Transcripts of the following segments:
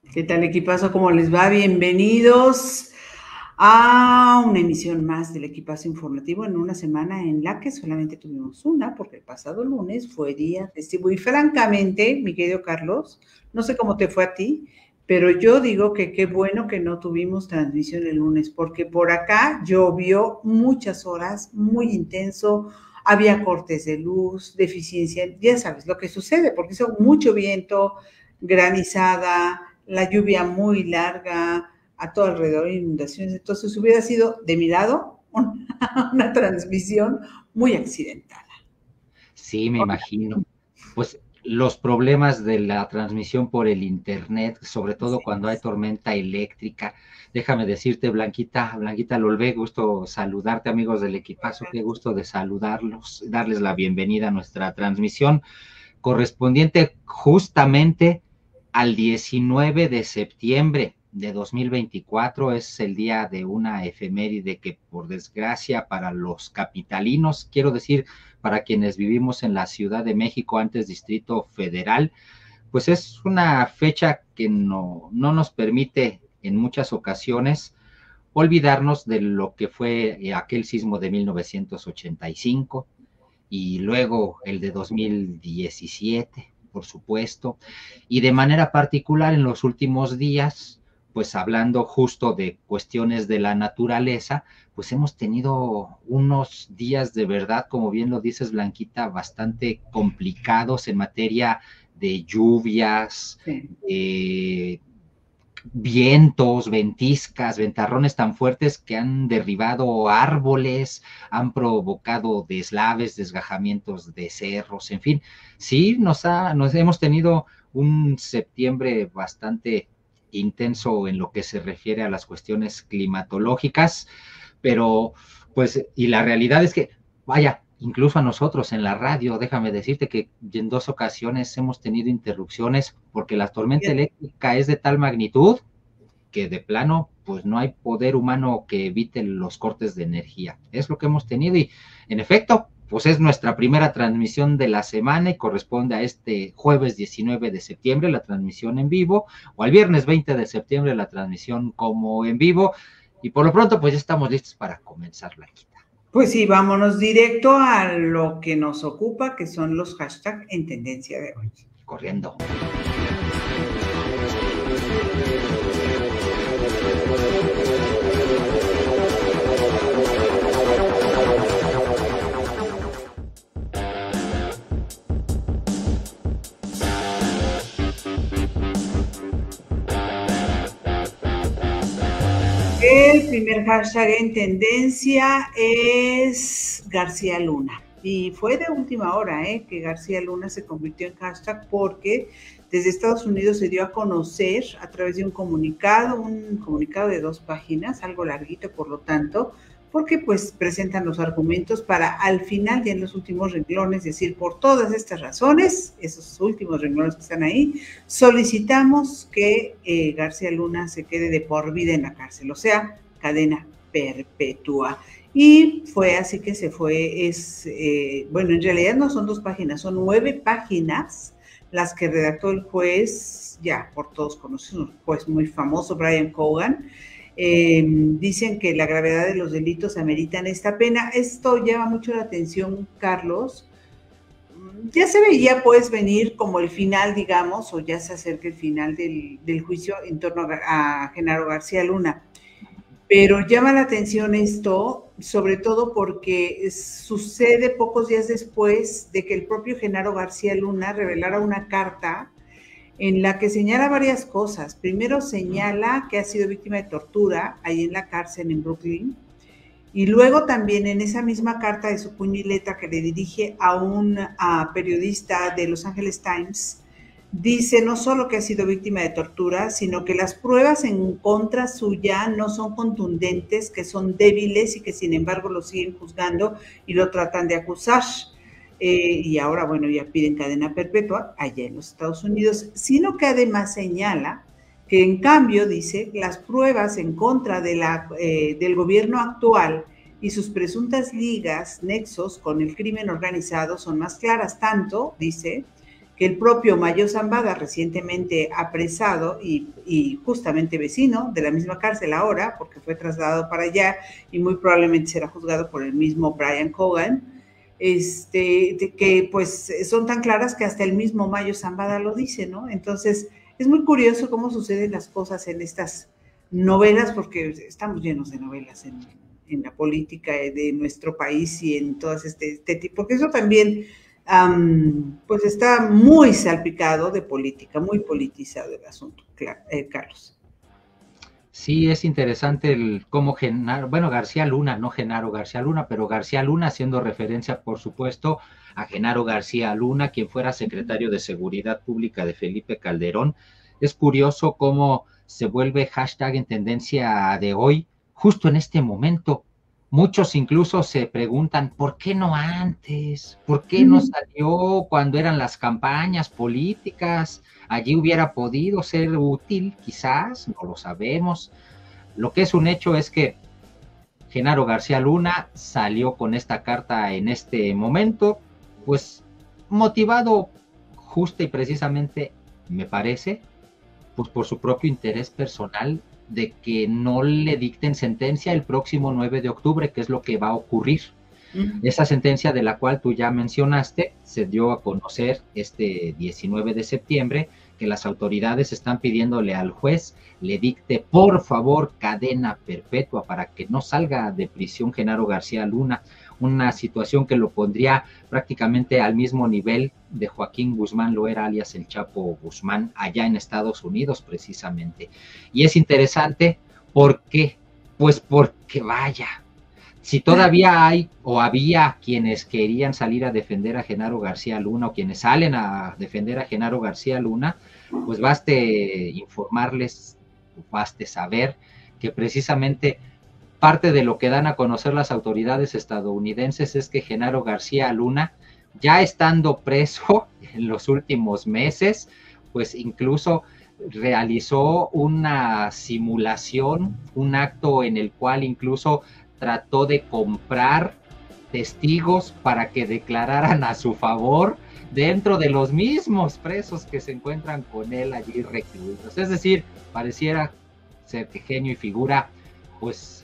¿Qué tal, equipazo? ¿Cómo les va? Bienvenidos a una emisión más del Equipazo Informativo en una semana en la que solamente tuvimos una, porque el pasado lunes fue día festivo. Y francamente, mi querido Carlos, no sé cómo te fue a ti, pero yo digo que qué bueno que no tuvimos transmisión el lunes, porque por acá llovió muchas horas, muy intenso, había cortes de luz, deficiencia, ya sabes lo que sucede, porque hizo mucho viento, granizada, la lluvia muy larga, a todo alrededor inundaciones. Entonces hubiera sido, de mi lado, una transmisión muy accidentada. Sí, me imagino. Pues los problemas de la transmisión por el internet, sobre todo cuando hay tormenta eléctrica. Déjame decirte, Blanquita Lolvé, gusto saludarte, amigos del equipazo, qué gusto de saludarlos, darles la bienvenida a nuestra transmisión correspondiente justamente al 19 de septiembre de 2024. Es el día de una efeméride que, por desgracia, para los capitalinos, quiero decir, para quienes vivimos en la Ciudad de México, antes Distrito Federal, pues es una fecha que no nos permite en muchas ocasiones olvidarnos de lo que fue aquel sismo de 1985 y luego el de 2017, por supuesto, y de manera particular en los últimos días, pues hablando justo de cuestiones de la naturaleza, pues hemos tenido unos días de verdad, como bien lo dices, Blanquita, bastante complicados en materia de lluvias, Sí. de vientos, ventiscas, ventarrones tan fuertes que han derribado árboles, han provocado deslaves, desgajamientos de cerros, en fin, sí, nos hemos tenido un septiembre bastante intenso en lo que se refiere a las cuestiones climatológicas, pero pues, y la realidad es que, vaya, incluso a nosotros en la radio, déjame decirte que en 2 ocasiones hemos tenido interrupciones porque la tormenta eléctrica es de tal magnitud que de plano, pues no hay poder humano que evite los cortes de energía. Es lo que hemos tenido y, en efecto, pues es nuestra primera transmisión de la semana y corresponde a este jueves 19 de septiembre, la transmisión en vivo, o al viernes 20 de septiembre, la transmisión como en vivo. Y por lo pronto, pues ya estamos listos para comenzar, Blanquita. Pues sí, vámonos directo a lo que nos ocupa, que son los hashtags en tendencia de hoy. Corriendo. El primer hashtag en tendencia es García Luna. Y fue de última hora que García Luna se convirtió en hashtag porque desde Estados Unidos se dio a conocer a través de un comunicado de 2 páginas, algo larguito por lo tanto, porque pues presentan los argumentos para al final y en los últimos renglones decir por todas estas razones, esos últimos renglones que están ahí, solicitamos que García Luna se quede de por vida en la cárcel, o sea, cadena perpetua. Y fue así que se fue, bueno, en realidad no son 2 páginas, son 9 páginas las que redactó el juez, ya por todos conocidos, un juez muy famoso, Brian Cogan. Dicen que la gravedad de los delitos ameritan esta pena. Esto llama mucho la atención, Carlos. Ya se veía pues venir como el final, digamos, o ya se acerca el final del juicio en torno a Genaro García Luna. Pero llama la atención esto, sobre todo porque sucede pocos días después de que el propio Genaro García Luna revelara una carta en la que señala varias cosas. Primero señala que ha sido víctima de tortura ahí en la cárcel en Brooklyn, y luego también en esa misma carta de su puño y letra que le dirige a un periodista de Los Angeles Times, dice no solo que ha sido víctima de tortura, sino que las pruebas en contra suya no son contundentes, que son débiles y que sin embargo lo siguen juzgando y lo tratan de acusar. Y ahora, bueno, ya piden cadena perpetua allá en los Estados Unidos, sino que además señala que en cambio, dice, las pruebas en contra del gobierno actual y sus presuntas ligas, nexos con el crimen organizado son más claras, tanto, dice, que el propio Mayo Zambada, recientemente apresado y justamente vecino de la misma cárcel ahora, porque fue trasladado para allá y muy probablemente será juzgado por el mismo Brian Cogan, que pues son tan claras que hasta el mismo Mayo Zambada lo dice, ¿no? Entonces, es muy curioso cómo suceden las cosas en estas novelas, porque estamos llenos de novelas en la política de nuestro país y en todas este tipo, porque eso también pues está muy salpicado de política, muy politizado el asunto, Carlos. Sí, es interesante el cómo bueno, García Luna, no Genaro García Luna, pero García Luna haciendo referencia, por supuesto, a Genaro García Luna, quien fuera secretario de Seguridad Pública de Felipe Calderón. Es curioso cómo se vuelve hashtag en tendencia de hoy, justo en este momento. Muchos incluso se preguntan, ¿por qué no antes? ¿Por qué no salió cuando eran las campañas políticas? Allí hubiera podido ser útil, quizás, no lo sabemos. Lo que es un hecho es que Genaro García Luna salió con esta carta en este momento, pues motivado justa y precisamente, me parece, pues por su propio interés personal de que no le dicten sentencia el próximo 9 de octubre, que es lo que va a ocurrir. Esa sentencia de la cual tú ya mencionaste se dio a conocer este 19 de septiembre, que las autoridades están pidiéndole al juez le dicte por favor cadena perpetua para que no salga de prisión Genaro García Luna, una situación que lo pondría prácticamente al mismo nivel de Joaquín Guzmán Loera, alias el Chapo Guzmán, allá en Estados Unidos precisamente. Y es interesante, ¿por qué? Pues porque vaya, si todavía hay o había quienes querían salir a defender a Genaro García Luna o quienes salen a defender a Genaro García Luna, pues baste informarles, baste saber que precisamente parte de lo que dan a conocer las autoridades estadounidenses es que Genaro García Luna, ya estando preso en los últimos meses, pues incluso realizó una simulación, un acto en el cual incluso trató de comprar testigos para que declararan a su favor dentro de los mismos presos que se encuentran con él allí recluidos. Es decir, pareciera ser que genio y figura, pues,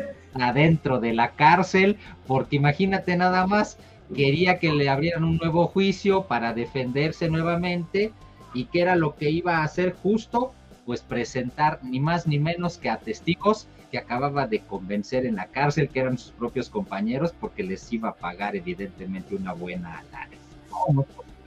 adentro de la cárcel, porque imagínate nada más, quería que le abrieran un nuevo juicio para defenderse nuevamente, y que era lo que iba a hacer justo, pues presentar ni más ni menos que a testigos que acababa de convencer en la cárcel, que eran sus propios compañeros, porque les iba a pagar evidentemente una buena lana.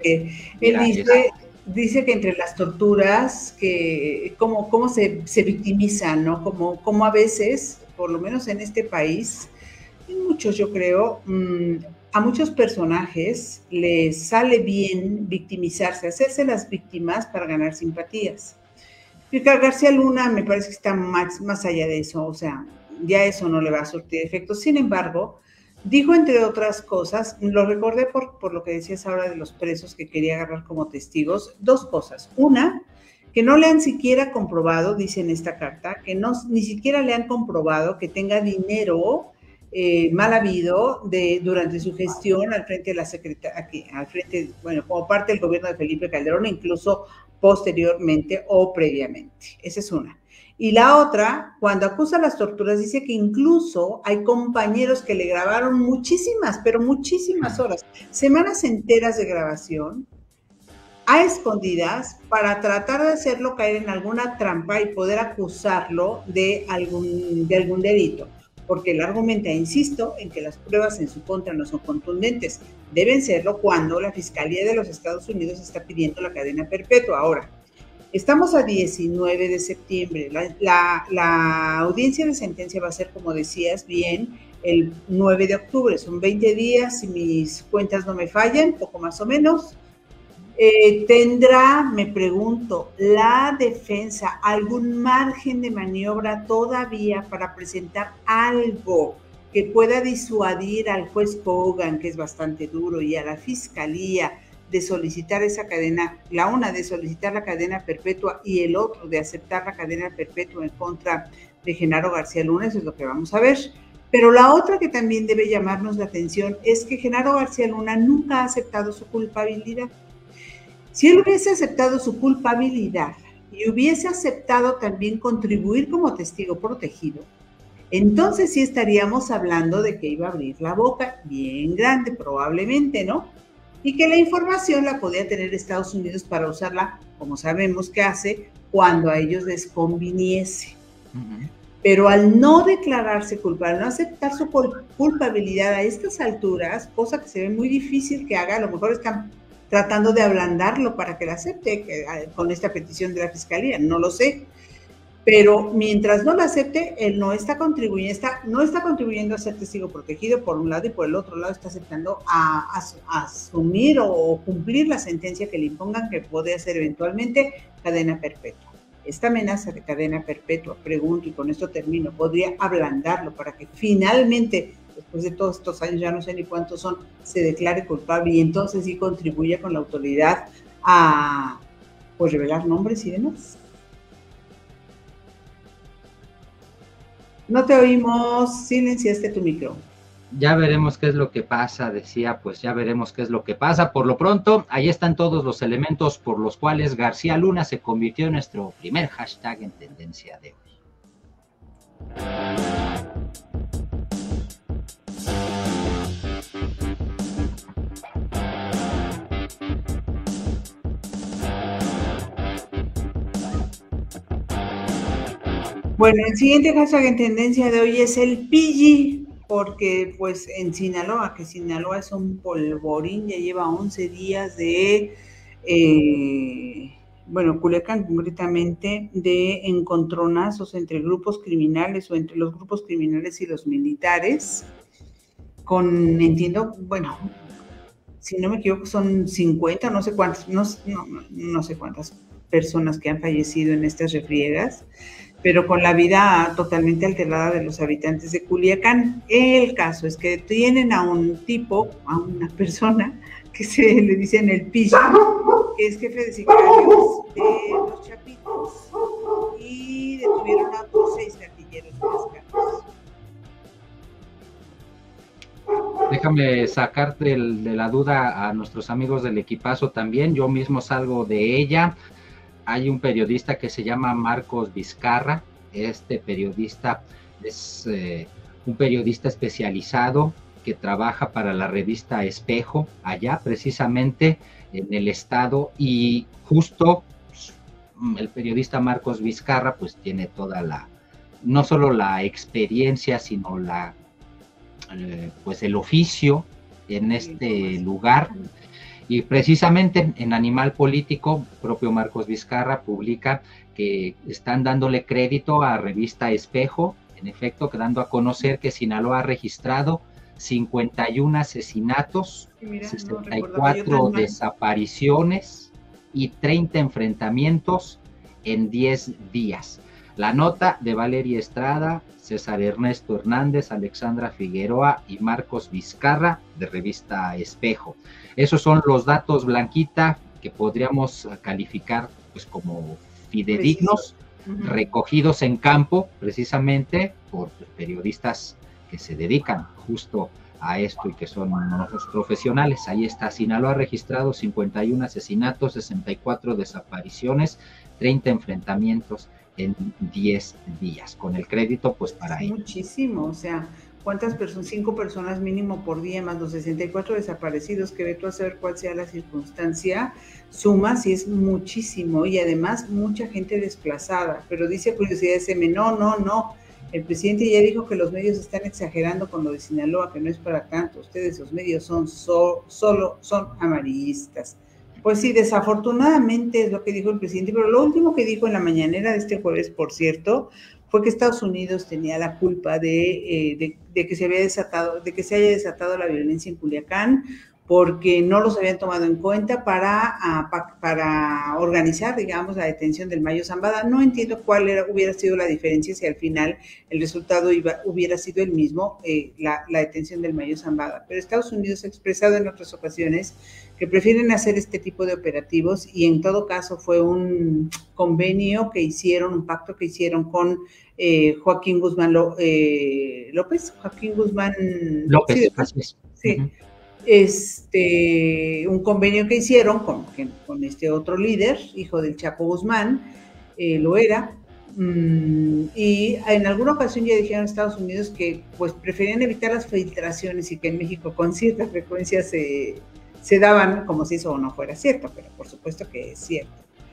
Él dice que entre las torturas, que cómo se victimizan, ¿no? Como a veces, por lo menos en este país, en muchos yo creo, a muchos personajes les sale bien victimizarse, hacerse las víctimas para ganar simpatías. García Luna me parece que está más allá de eso, o sea, ya eso no le va a surtir efecto. Sin embargo, dijo, entre otras cosas, lo recordé por lo que decías ahora de los presos que quería agarrar como testigos, dos cosas. Una, que no le han siquiera comprobado, dice en esta carta, que ni siquiera le han comprobado que tenga dinero mal habido durante su gestión al frente de la secretaría, bueno, como parte del gobierno de Felipe Calderón, incluso posteriormente o previamente. Esa es una. Y la otra, cuando acusa las torturas, dice que incluso hay compañeros que le grabaron muchísimas, pero muchísimas horas, semanas enteras de grabación, a escondidas, para tratar de hacerlo caer en alguna trampa y poder acusarlo de algún delito. Porque él argumenta, insisto, en que las pruebas en su contra no son contundentes. Deben serlo cuando la Fiscalía de los Estados Unidos está pidiendo la cadena perpetua. Ahora, estamos a 19 de septiembre. La audiencia de sentencia va a ser, como decías bien, el 9 de octubre. Son 20 días, si mis cuentas no me fallan, poco más o menos. ¿Tendrá, me pregunto, la defensa algún margen de maniobra todavía para presentar algo que pueda disuadir al juez Kogan, que es bastante duro, y a la fiscalía de solicitar esa cadena, la una de solicitar la cadena perpetua y el otro de aceptar la cadena perpetua en contra de Genaro García Luna? Eso es lo que vamos a ver. Pero la otra que también debe llamarnos la atención es que Genaro García Luna nunca ha aceptado su culpabilidad. Si él hubiese aceptado su culpabilidad y hubiese aceptado también contribuir como testigo protegido, entonces sí estaríamos hablando de que iba a abrir la boca bien grande, probablemente, ¿no? Y que la información la podía tener Estados Unidos para usarla, como sabemos que hace, cuando a ellos les conviniese. Pero al no declararse culpable, no aceptar su culpabilidad a estas alturas, cosa que se ve muy difícil que haga, a lo mejor están tratando de ablandarlo para que la acepte con esta petición de la Fiscalía, no lo sé. Pero mientras no la acepte, él no está contribuyendo a ser testigo protegido por un lado, y por el otro lado está aceptando a asumir o cumplir la sentencia que le impongan, que puede ser eventualmente cadena perpetua. Esta amenaza de cadena perpetua, pregunto, y con esto termino, podría ablandarlo para que finalmente, después de todos estos años, ya no sé ni cuántos son, se declare culpable y entonces sí contribuya con la autoridad a, pues, revelar nombres y demás. No te oímos, silenciaste tu micro. Ya veremos qué es lo que pasa, decía, pues ya veremos qué es lo que pasa. Por lo pronto, ahí están todos los elementos por los cuales García Luna se convirtió en nuestro primer hashtag en tendencia de hoy. Bueno, el siguiente hashtag en tendencia de hoy es el Pilli, porque pues en Sinaloa, que Sinaloa es un polvorín, ya lleva 11 días de, bueno, Culiacán concretamente, de encontronazos entre grupos criminales o entre los grupos criminales y los militares, con, entiendo, bueno, si no me equivoco, son 50, no sé cuántas, no sé cuántas personas que han fallecido en estas refriegas, pero con la vida totalmente alterada de los habitantes de Culiacán. El caso es que tienen a un tipo, a una persona, que se le dicen el Pilli, que es jefe de sicarios de los Chapitos, y detuvieron a otros 6 gatilleros mexicanos. Déjame sacarte de la duda a nuestros amigos del equipazo también. Yo mismo salgo de ella. Hay un periodista que se llama Marcos Vizcarra. Este periodista es un periodista especializado que trabaja para la revista Espejo, allá precisamente en el estado, y justo el periodista Marcos Vizcarra pues tiene toda la, no solo la experiencia, sino la pues el oficio en este lugar. Y precisamente en Animal Político, propio Marcos Vizcarra publica que están dándole crédito a revista Espejo, en efecto, dando a conocer que Sinaloa ha registrado 51 asesinatos, 64 desapariciones y 30 enfrentamientos en 10 días. La nota de Valeria Estrada, César Ernesto Hernández, Alexandra Figueroa y Marcos Vizcarra, de revista Espejo. Esos son los datos, Blanquita, que podríamos calificar pues como fidedignos, recogidos en campo, precisamente por periodistas que se dedican justo a esto y que son unos profesionales. Ahí está, Sinaloa ha registrado 51 asesinatos, 64 desapariciones, 30 enfrentamientos en 10 días, con el crédito pues para ello. Muchísimo, o sea, ¿cuántas personas? 5 personas mínimo por día, más los 64 desaparecidos, que ve tú a saber cuál sea la circunstancia, sumas y es muchísimo, y además mucha gente desplazada. Pero dice Curiosidad SM, no, el presidente ya dijo que los medios están exagerando con lo de Sinaloa, que no es para tanto, ustedes los medios son solo son amarillistas. Pues sí, desafortunadamente es lo que dijo el presidente, pero lo último que dijo en la mañanera de este jueves, por cierto, fue que Estados Unidos tenía la culpa de que se haya desatado la violencia en Culiacán, porque no los habían tomado en cuenta para organizar, digamos, la detención del Mayo Zambada. No entiendo cuál hubiera sido la diferencia si al final el resultado hubiera sido el mismo, la detención del Mayo Zambada. Pero Estados Unidos ha expresado en otras ocasiones que prefieren hacer este tipo de operativos, y en todo caso fue un convenio que hicieron, un pacto que hicieron con Joaquín Guzmán López. Sí, Uh-huh. un convenio que hicieron con este otro líder, hijo del Chapo Guzmán, lo era, y en alguna ocasión ya dijeron en Estados Unidos que pues preferían evitar las filtraciones y que en México con cierta frecuencia se daban, como si eso no fuera cierto, pero por supuesto que es cierto.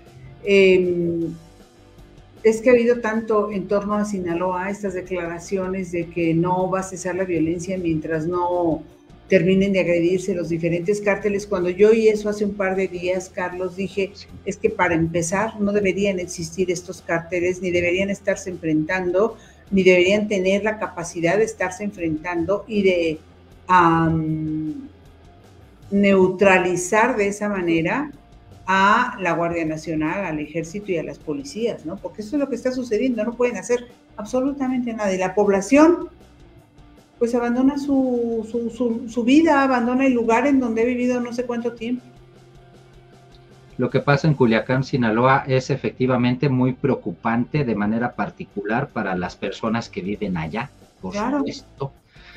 Es que ha habido tanto en torno a Sinaloa estas declaraciones de que no va a cesar la violencia mientras no terminen de agredirse los diferentes cárteles. Cuando yo oí eso hace un par de días, Carlos, dije, es que para empezar no deberían existir estos cárteles, ni deberían estarse enfrentando, ni deberían tener la capacidad de estarse enfrentando y de neutralizar de esa manera a la Guardia Nacional, al Ejército y a las policías, ¿no? Porque eso es lo que está sucediendo, no pueden hacer absolutamente nada. Y la población, pues abandona su vida, abandona el lugar en donde ha vivido no sé cuánto tiempo. Lo que pasa en Culiacán, Sinaloa, es efectivamente muy preocupante de manera particular para las personas que viven allá, por supuesto.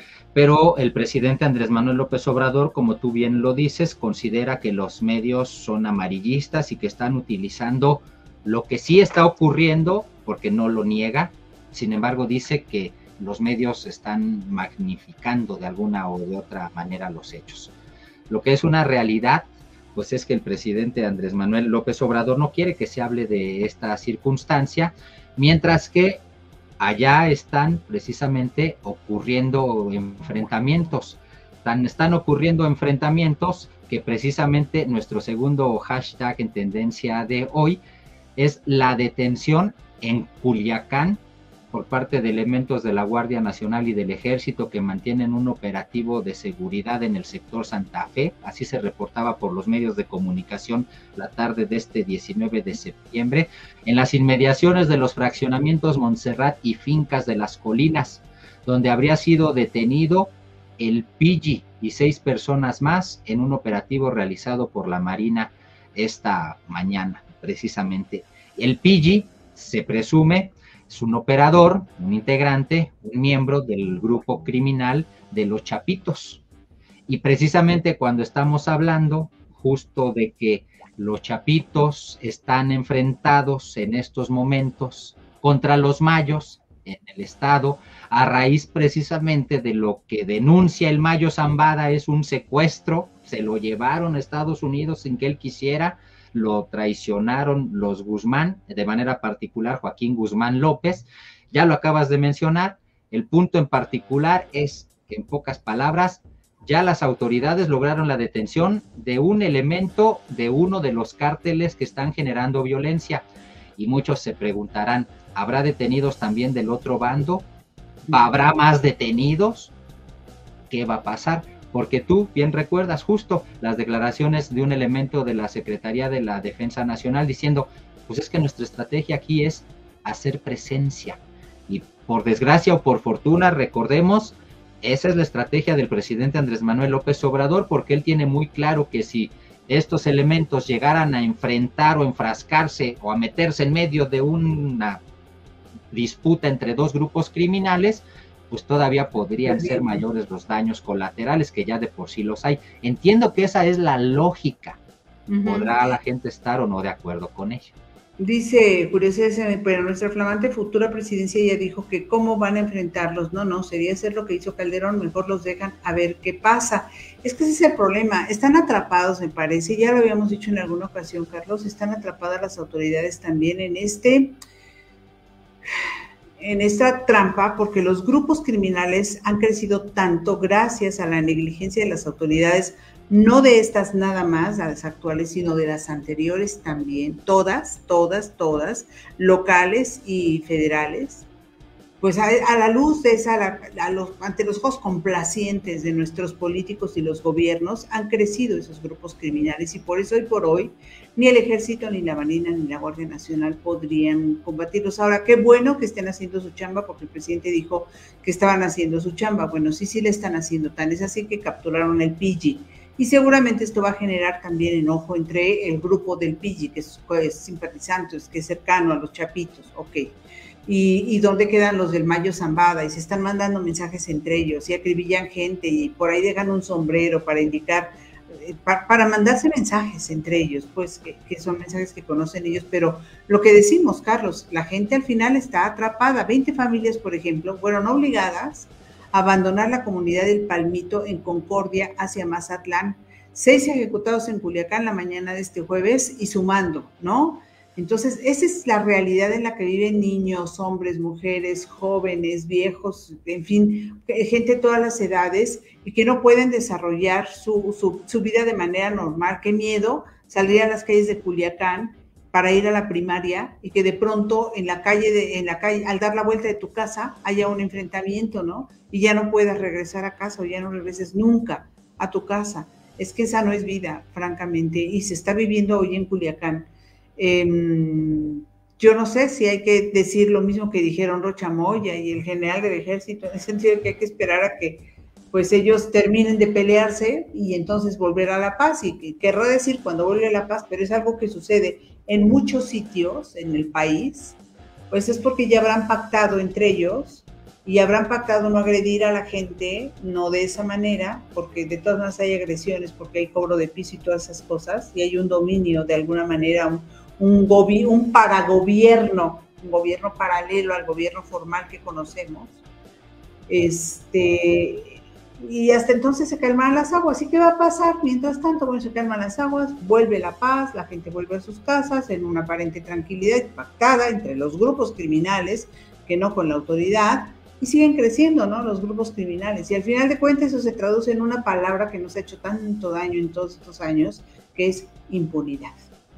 Pero el presidente Andrés Manuel López Obrador, como tú bien lo dices, considera que los medios son amarillistas y que están utilizando lo que sí está ocurriendo, porque no lo niega. Sin embargo, dice que los medios están magnificando de alguna o de otra manera los hechos. Lo que es una realidad, pues es que el presidente Andrés Manuel López Obrador no quiere que se hable de esta circunstancia, mientras que allá están precisamente ocurriendo enfrentamientos. Están ocurriendo enfrentamientos que precisamente nuestro segundo hashtag en tendencia de hoy es la detención en Culiacán por parte de elementos de la Guardia Nacional y del Ejército que mantienen un operativo de seguridad en el sector Santa Fe. Así se reportaba por los medios de comunicación la tarde de este 19 de septiembre, en las inmediaciones de los fraccionamientos Montserrat y Fincas de las Colinas, donde habría sido detenido el Pidgey y 6 personas más en un operativo realizado por la Marina esta mañana, precisamente. El Pidgey se presume es un operador, un integrante, un miembro del grupo criminal de los Chapitos. Y precisamente cuando estamos hablando justo de que los Chapitos están enfrentados en estos momentos contra los Mayos en el estado, a raíz precisamente de lo que denuncia el Mayo Zambada, es un secuestro, se lo llevaron a Estados Unidos sin que él quisiera, lo traicionaron los Guzmán, de manera particular Joaquín Guzmán López, ya lo acabas de mencionar. El punto en particular es que, en pocas palabras, ya las autoridades lograron la detención de un elemento de uno de los cárteles que están generando violencia, y muchos se preguntarán, ¿habrá detenidos también del otro bando? ¿Habrá más detenidos? ¿Qué va a pasar? Porque tú bien recuerdas justo las declaraciones de un elemento de la Secretaría de la Defensa Nacional diciendo, pues es que nuestra estrategia aquí es hacer presencia. Y por desgracia o por fortuna, recordemos, esa es la estrategia del presidente Andrés Manuel López Obrador, porque él tiene muy claro que si estos elementos llegaran a enfrentar o enfrascarse o a meterse en medio de una disputa entre dos grupos criminales, pues todavía podrían ser mayores los daños colaterales, que ya de por sí los hay. Entiendo que esa es la lógica. ¿Podrá la gente estar o no de acuerdo con ello? Dice Curiosidad, pero nuestra flamante futura presidencia ya dijo que cómo van a enfrentarlos. No, sería hacer lo que hizo Calderón, mejor los dejan a ver qué pasa. Es que ese es el problema, están atrapados, me parece, ya lo habíamos dicho en alguna ocasión, Carlos, están atrapadas las autoridades también en esta trampa, porque los grupos criminales han crecido tanto gracias a la negligencia de las autoridades, no de estas nada más, las actuales, sino de las anteriores también, todas, locales y federales, pues a la luz de esa, ante los ojos complacientes de nuestros políticos y los gobiernos, han crecido esos grupos criminales, y por eso hoy por hoy ni el Ejército, ni la Marina, ni la Guardia Nacional podrían combatirlos. Ahora, qué bueno que estén haciendo su chamba, porque el presidente dijo que estaban haciendo su chamba. Bueno, sí le están haciendo, tan es así que capturaron el Pidgey, y seguramente esto va a generar también enojo entre el grupo del Pidgey, que es simpatizante, que es cercano a los Chapitos, ok. y dónde quedan los del Mayo Zambada, y se están mandando mensajes entre ellos, y acribillan gente, y por ahí dejan un sombrero para indicar, para mandarse mensajes entre ellos, pues que son mensajes que conocen ellos, pero lo que decimos, Carlos, la gente al final está atrapada. 20 familias, por ejemplo, fueron obligadas a abandonar la comunidad del Palmito en Concordia hacia Mazatlán. 6 ejecutados en Culiacán la mañana de este jueves y sumando, ¿no? Entonces, esa es la realidad en la que viven niños, hombres, mujeres, jóvenes, viejos, en fin, gente de todas las edades y que no pueden desarrollar su vida de manera normal. Qué miedo salir a las calles de Culiacán para ir a la primaria y que de pronto en la calle, al dar la vuelta de tu casa, haya un enfrentamiento, ¿no? Y ya no puedas regresar a casa o ya no regreses nunca a tu casa. Es que esa no es vida, francamente, y se está viviendo hoy en Culiacán. Yo no sé si hay que decir lo mismo que dijeron Rocha Moya y el general del ejército, en el sentido de que hay que esperar a que pues ellos terminen de pelearse y entonces volver a la paz, y querrá decir cuando vuelve a la paz, pero es algo que sucede en muchos sitios en el país, pues es porque ya habrán pactado entre ellos y habrán pactado no agredir a la gente, no de esa manera, porque de todas maneras hay agresiones, porque hay cobro de piso y todas esas cosas, y hay un dominio de alguna manera, un paragobierno, un gobierno paralelo al gobierno formal que conocemos, y hasta entonces se calman las aguas. ¿Y qué va a pasar? Mientras tanto, bueno, se calman las aguas, vuelve la paz, la gente vuelve a sus casas en una aparente tranquilidad pactada entre los grupos criminales, que no con la autoridad, y siguen creciendo, ¿no? Los grupos criminales. Y al final de cuentas eso se traduce en una palabra que nos ha hecho tanto daño en todos estos años, que es impunidad.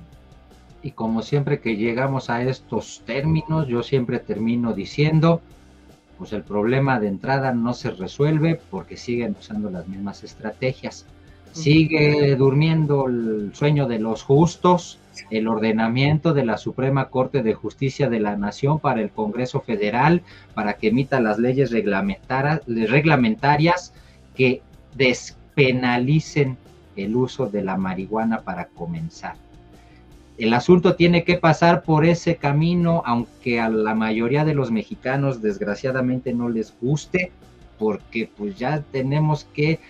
Y como siempre que llegamos a estos términos, yo siempre termino diciendo, pues el problema de entrada no se resuelve porque siguen usando las mismas estrategias. Sigue durmiendo el sueño de los justos, el ordenamiento de la Suprema Corte de Justicia de la Nación para el Congreso Federal, para que emita las leyes reglamentarias que despenalicen el uso de la marihuana para comenzar. El asunto tiene que pasar por ese camino, aunque a la mayoría de los mexicanos desgraciadamente no les guste, porque pues ya tenemos que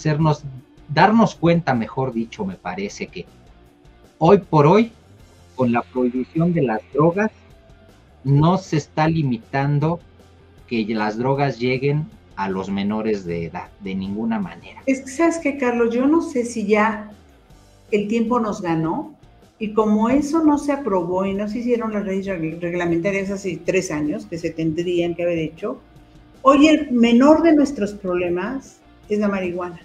darnos cuenta, mejor dicho, me parece que hoy por hoy, con la prohibición de las drogas, no se está limitando que las drogas lleguen a los menores de edad, de ninguna manera. Es que, ¿sabes qué, Carlos? Yo no sé si ya el tiempo nos ganó, y como eso no se aprobó y no se hicieron las leyes reglamentarias hace 3 años, que se tendrían que haber hecho, hoy el menor de nuestros problemas es la marihuana.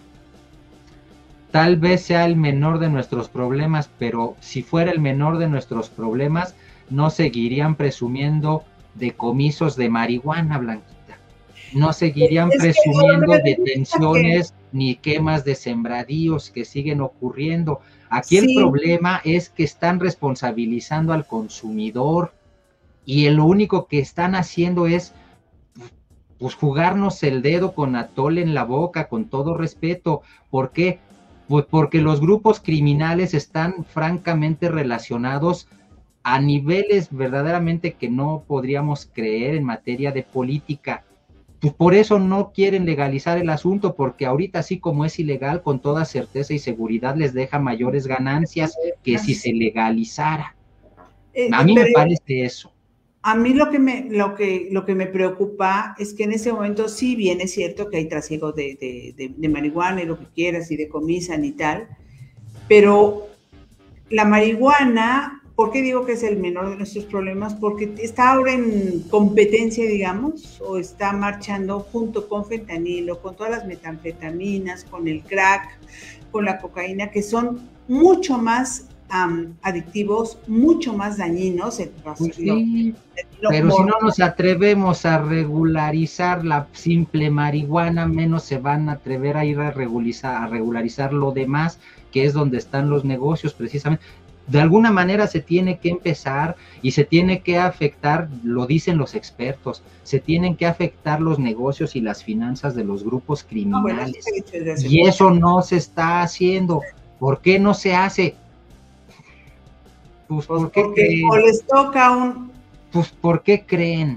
Tal vez sea el menor de nuestros problemas, pero si fuera el menor de nuestros problemas, no seguirían presumiendo decomisos de marihuana, Blanquita. No seguirían presumiendo detenciones ni quemas de sembradíos que siguen ocurriendo. Aquí el problema es que están responsabilizando al consumidor y lo único que están haciendo es pues jugarnos el dedo con atole en la boca, con todo respeto. ¿Por qué? Pues porque los grupos criminales están francamente relacionados a niveles verdaderamente que no podríamos creer en materia de política. Pues por eso no quieren legalizar el asunto, porque ahorita así como es ilegal, con toda certeza y seguridad les deja mayores ganancias que si se legalizara. A mí me parece eso. A mí lo que me preocupa es que en ese momento sí bien es cierto que hay trasiego de marihuana y lo que quieras y decomisan y tal, pero la marihuana, ¿por qué digo que es el menor de nuestros problemas? Porque está ahora en competencia, digamos, o está marchando junto con fentanilo, con todas las metanfetaminas, con el crack, con la cocaína, que son mucho más adictivos, mucho más dañinos. Pues sí, pero si no nos atrevemos a regularizar la simple marihuana, menos se van a atrever a ir a regularizar lo demás, que es donde están los negocios precisamente. De alguna manera se tiene que empezar y se tiene que afectar, lo dicen los expertos, se tienen que afectar los negocios y las finanzas de los grupos criminales. Y eso no se está haciendo. ¿Por qué no se hace? Pues porque o les toca Pues ¿por qué creen?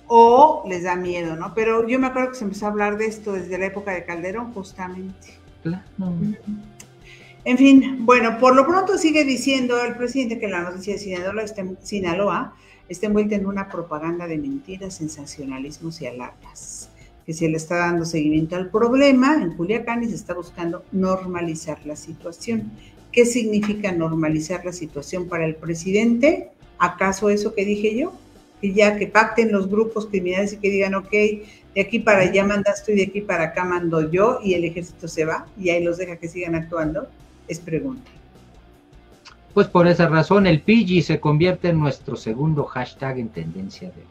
o les da miedo, ¿no? Pero yo me acuerdo que se empezó a hablar de esto desde la época de Calderón, justamente. Claro. En fin, bueno, por lo pronto sigue diciendo el presidente que la noticia de Sinaloa está envuelta en una propaganda de mentiras, sensacionalismos y alarmas, que se le está dando seguimiento al problema en Culiacán y se está buscando normalizar la situación. ¿Qué significa normalizar la situación para el presidente? ¿Acaso eso que dije yo? Que ya que pacten los grupos criminales y que digan, ok, de aquí para allá mandas tú y de aquí para acá mando yo, y el ejército se va y ahí los deja que sigan actuando. Es pregunta. Pues por esa razón el PG se convierte en nuestro segundo hashtag en tendencia de hoy.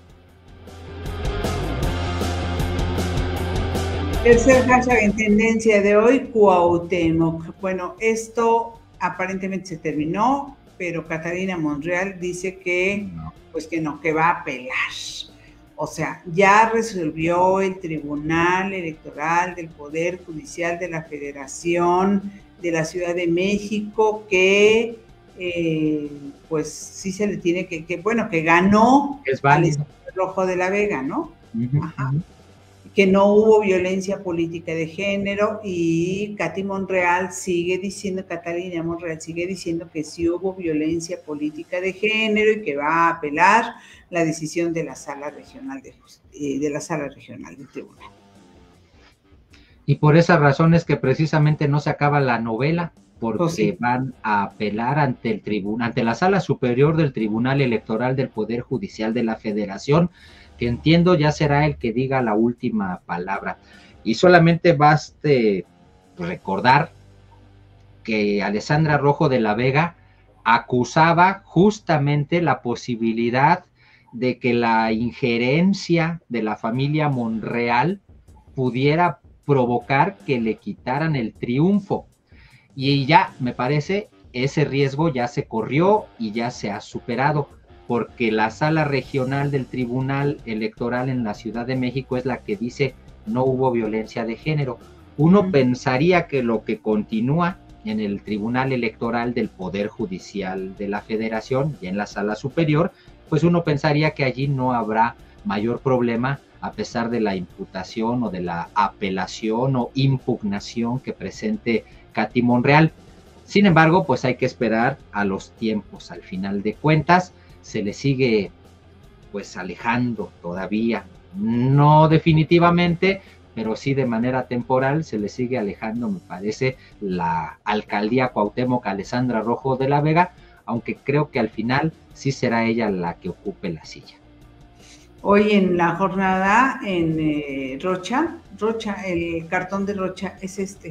Tercer hashtag en tendencia de hoy, Cuauhtémoc. Bueno, esto aparentemente se terminó, pero Catalina Monreal dice que, pues que no, que va a apelar. O sea, ya resolvió el Tribunal Electoral del Poder Judicial de la Federación de la Ciudad de México que pues sí se le tiene que bueno, que ganó Alessandra Rojo de la Vega, ¿no? Ajá. Que no hubo violencia política de género, y Catalina Monreal sigue diciendo que sí hubo violencia política de género y que va a apelar la decisión de la Sala Regional del Tribunal. Y por esa razón es que precisamente no se acaba la novela, porque van a apelar ante la Sala Superior del Tribunal Electoral del Poder Judicial de la Federación, que entiendo ya será el que diga la última palabra. Y solamente baste recordar que Alessandra Rojo de la Vega acusaba justamente la posibilidad de que la injerencia de la familia Monreal pudiera provocar que le quitaran el triunfo. Y ya, me parece, ese riesgo ya se corrió y ya se ha superado, porque la Sala Regional del Tribunal Electoral en la Ciudad de México es la que dice no hubo violencia de género. Uno pensaría que lo que continúa en el Tribunal Electoral del Poder Judicial de la Federación y en la Sala Superior, pues uno pensaría que allí no habrá mayor problema, a pesar de la imputación o de la apelación o impugnación que presente Katy Monreal. Sin embargo, pues hay que esperar a los tiempos. Al final de cuentas, se le sigue pues alejando todavía, no definitivamente, pero sí de manera temporal se le sigue alejando, me parece, la alcaldía Cuauhtémoc a Alessandra Rojo de la Vega, aunque creo que al final sí será ella la que ocupe la silla. Hoy en la jornada en Rocha, el cartón de Rocha es este.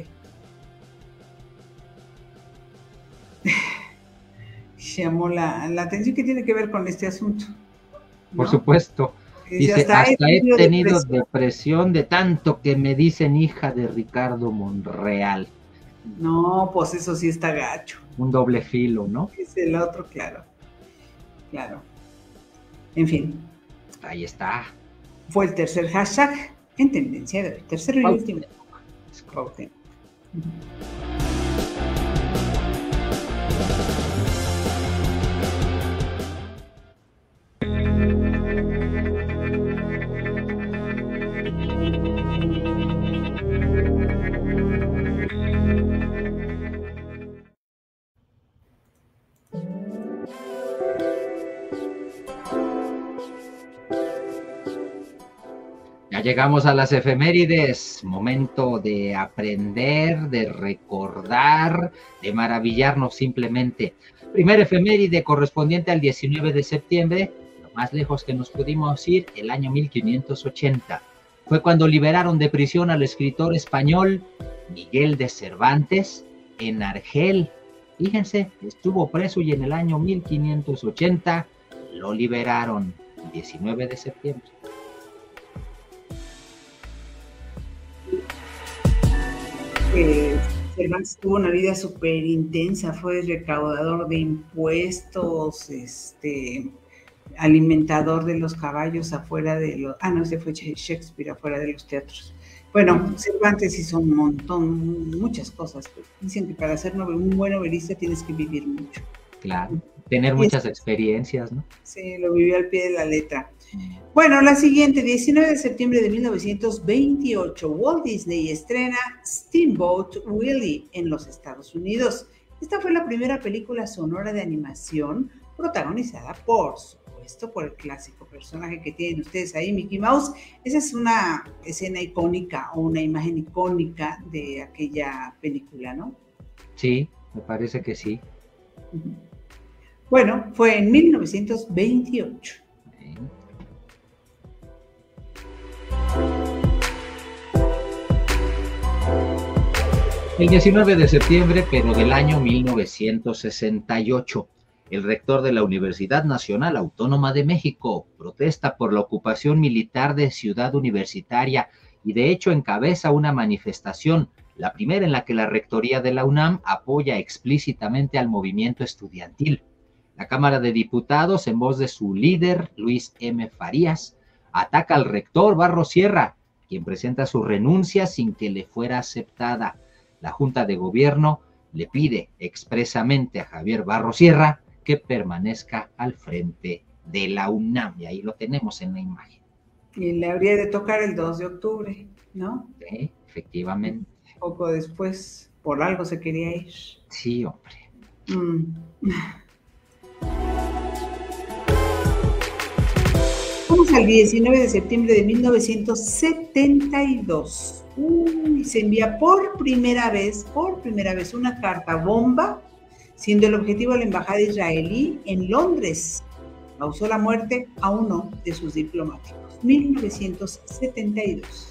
Llamó la atención, que tiene que ver con este asunto, ¿no? Por supuesto. Dice, hasta he tenido depresión de tanto que me dicen hija de Ricardo Monreal. No, pues eso sí está gacho. Un doble filo, ¿no? Es el otro, claro. En fin. Ahí está. Fue el tercer hashtag en tendencia de hoy. Tercero y último. Cuauhtémoc. Ya llegamos a las efemérides, momento de aprender, de recordar, de maravillarnos simplemente. Primera efeméride correspondiente al 19 de septiembre, lo más lejos que nos pudimos ir, el año 1580. Fue cuando liberaron de prisión al escritor español Miguel de Cervantes en Argel. Fíjense, estuvo preso y en el año 1580 lo liberaron, el 19 de septiembre. Cervantes tuvo una vida súper intensa, fue recaudador de impuestos, alimentador de los caballos afuera de los... Ah, no, ese fue Shakespeare, afuera de los teatros. Bueno, Cervantes hizo muchas cosas. Dicen que para ser un buen novelista tienes que vivir mucho. Claro, tener Y muchas experiencias, ¿no? sí, lo vivió al pie de la letra. Bueno, la siguiente, 19 de septiembre de 1928, Walt Disney estrena Steamboat Willie en los Estados Unidos. Esta fue la primera película sonora de animación protagonizada, por supuesto, por el clásico personaje que tienen ustedes ahí, Mickey Mouse. Esa es una escena icónica o una imagen icónica de aquella película, ¿no? Sí, me parece que sí. Bueno, fue en 1928. El 19 de septiembre, pero del año 1968, el rector de la Universidad Nacional Autónoma de México protesta por la ocupación militar de Ciudad Universitaria y de hecho encabeza una manifestación, la primera en la que la rectoría de la UNAM apoya explícitamente al movimiento estudiantil. La Cámara de Diputados, en voz de su líder, Luis M. Farías, ataca al rector Barros Sierra, quien presenta su renuncia sin que le fuera aceptada. La Junta de Gobierno le pide expresamente a Javier Barros Sierra que permanezca al frente de la UNAM, y ahí lo tenemos en la imagen. Y le habría de tocar el 2 de octubre, ¿no? Sí, efectivamente. Poco después, por algo se quería ir. Sí, hombre. Vamos al 19 de septiembre de 1972. Se envía por primera vez una carta bomba, siendo el objetivo la embajada israelí en Londres. Causó la muerte a uno de sus diplomáticos. 1972.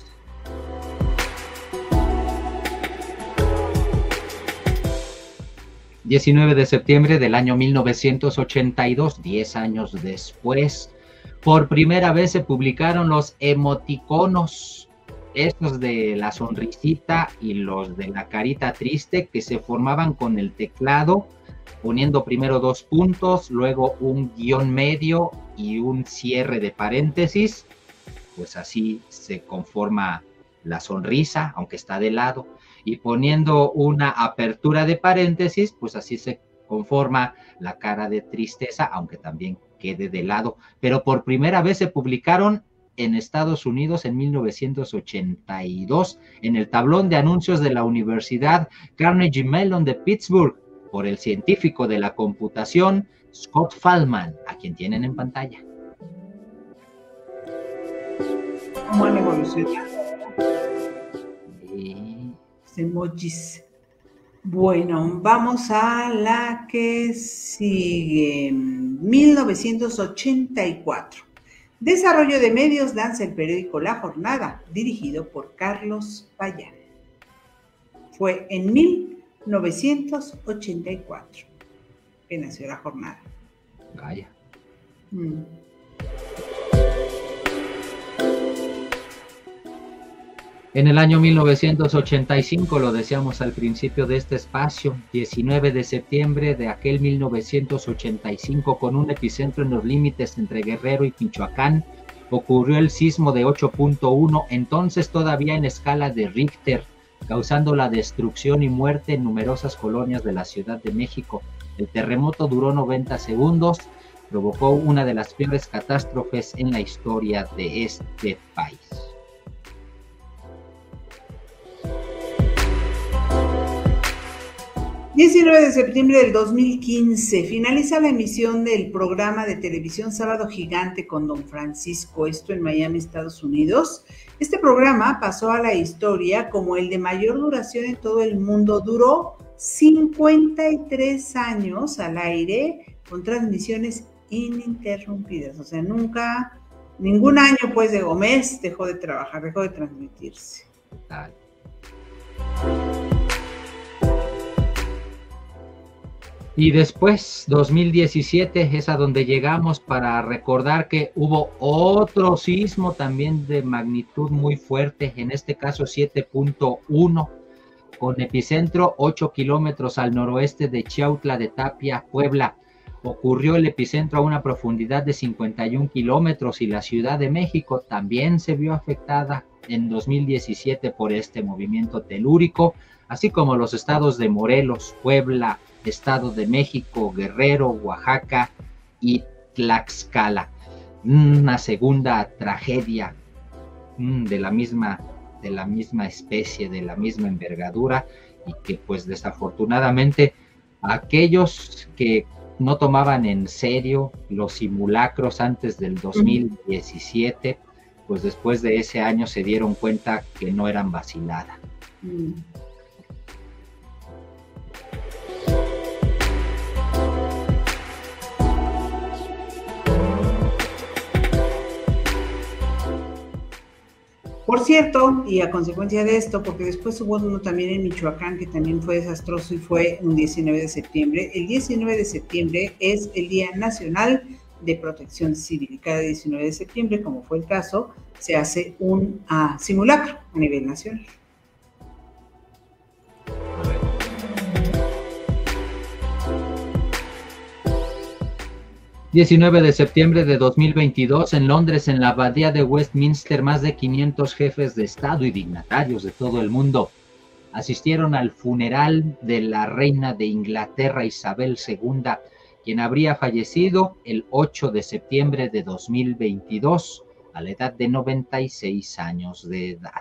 ...19 de septiembre del año 1982, 10 años después, por primera vez se publicaron los emoticonos, estos de la sonrisita y los de la carita triste, que se formaban con el teclado, poniendo primero 2 puntos, luego un guión medio y un cierre de paréntesis. Pues así se conforma la sonrisa, aunque está de lado, y poniendo una apertura de paréntesis, pues así se conforma la cara de tristeza, aunque también quede de lado. Pero por primera vez se publicaron en Estados Unidos en 1982 en el tablón de anuncios de la Universidad Carnegie Mellon de Pittsburgh por el científico de la computación Scott Fahlman, a quien tienen en pantalla. ¿Cómo han evolucionado? Emojis. Bueno, vamos a la que sigue. 1984. Desarrollo de medios lanza el periódico La Jornada, dirigido por Carlos Payán. Fue en 1984 que nació La Jornada. Vaya. En el año 1985, lo decíamos al principio de este espacio, 19 de septiembre de aquel 1985, con un epicentro en los límites entre Guerrero y Michoacán, ocurrió el sismo de 8.1, entonces todavía en escala de Richter, causando la destrucción y muerte en numerosas colonias de la Ciudad de México. El terremoto duró 90 segundos, provocó una de las peores catástrofes en la historia de este país. El 19 de septiembre del 2015 finaliza la emisión del programa de televisión Sábado Gigante con Don Francisco, esto en Miami, Estados Unidos. Este programa pasó a la historia como el de mayor duración en todo el mundo. Duró 53 años al aire con transmisiones ininterrumpidas. O sea, nunca, ningún año pues de Gómez dejó de trabajar, dejó de transmitirse. Y después, 2017, es a donde llegamos para recordar que hubo otro sismo también de magnitud muy fuerte, en este caso 7.1, con epicentro 8 kilómetros al noroeste de Chiautla de Tapia, Puebla. Ocurrió el epicentro a una profundidad de 51 kilómetros y la Ciudad de México también se vio afectada en 2017 por este movimiento telúrico, así como los estados de Morelos, Puebla, Estado de México, Guerrero, Oaxaca y Tlaxcala. Una segunda tragedia de la misma especie, de la misma envergadura, y que pues desafortunadamente aquellos que no tomaban en serio los simulacros antes del 2017, pues después de ese año se dieron cuenta que no eran vacilada. Por cierto, y a consecuencia de esto, porque después hubo uno también en Michoacán que también fue desastroso y fue un 19 de septiembre. El 19 de septiembre es el Día Nacional de Protección Civil y cada 19 de septiembre, como fue el caso, se hace un simulacro a nivel nacional. ...19 de septiembre de 2022, en Londres, en la abadía de Westminster, más de 500 jefes de Estado y dignatarios de todo el mundo asistieron al funeral de la reina de Inglaterra, Isabel II, quien habría fallecido el 8 de septiembre de 2022, a la edad de 96 años de edad.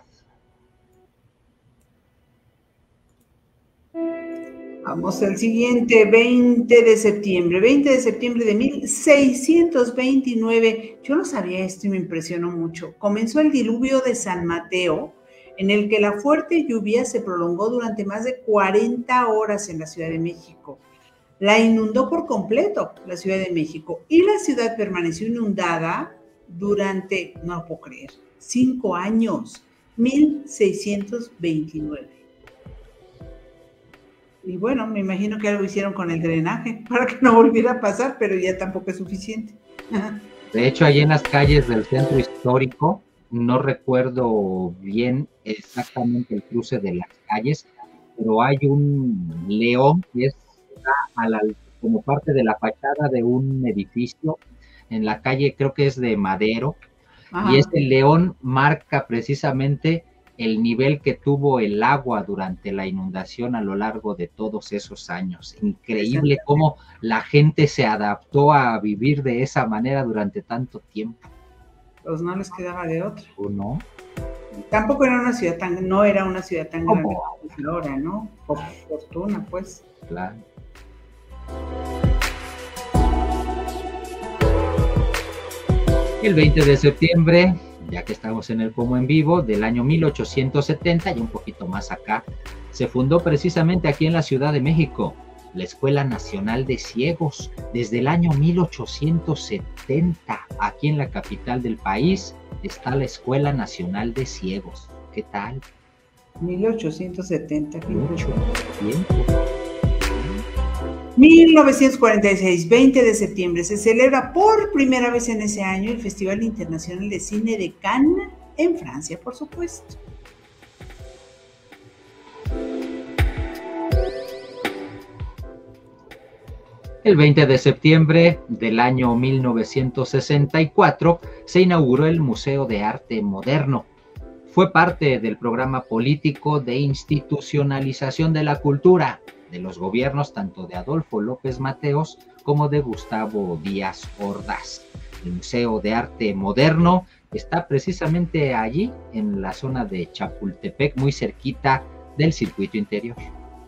Vamos al siguiente, 20 de septiembre de 1629. Yo no sabía esto y me impresionó mucho. Comenzó el diluvio de San Mateo, en el que la fuerte lluvia se prolongó durante más de 40 horas en la Ciudad de México. La inundó por completo la Ciudad de México y la ciudad permaneció inundada durante, no lo puedo creer, 5 años, 1629. Y bueno, me imagino que algo hicieron con el drenaje para que no volviera a pasar, pero ya tampoco es suficiente. De hecho, ahí en las calles del centro histórico, no recuerdo bien exactamente el cruce de las calles, pero hay un león que es como parte de la fachada de un edificio en la calle, creo que es de Madero. Ajá. Y este león marca precisamente el nivel que tuvo el agua durante la inundación a lo largo de todos esos años. Increíble cómo la gente se adaptó a vivir de esa manera durante tanto tiempo. Pues no les quedaba de otra. ¿O no? Tampoco era una ciudad tan, no era una ciudad tan grande como ahora, ¿no? Por fortuna, pues. Claro. El 20 de septiembre, ya que estamos en el Como en Vivo, del año 1870 y un poquito más acá, se fundó precisamente aquí en la Ciudad de México la Escuela Nacional de Ciegos. Desde el año 1870, aquí en la capital del país, está la Escuela Nacional de Ciegos. ¿Qué tal? 1870. Mucho tiempo. 1946, 20 de septiembre, se celebra por primera vez en ese año el Festival Internacional de Cine de Cannes, en Francia, por supuesto. El 20 de septiembre del año 1964 se inauguró el Museo de Arte Moderno. Fue parte del programa político de institucionalización de la cultura de los gobiernos tanto de Adolfo López Mateos como de Gustavo Díaz Ordaz. El Museo de Arte Moderno está precisamente allí, en la zona de Chapultepec, muy cerquita del circuito interior.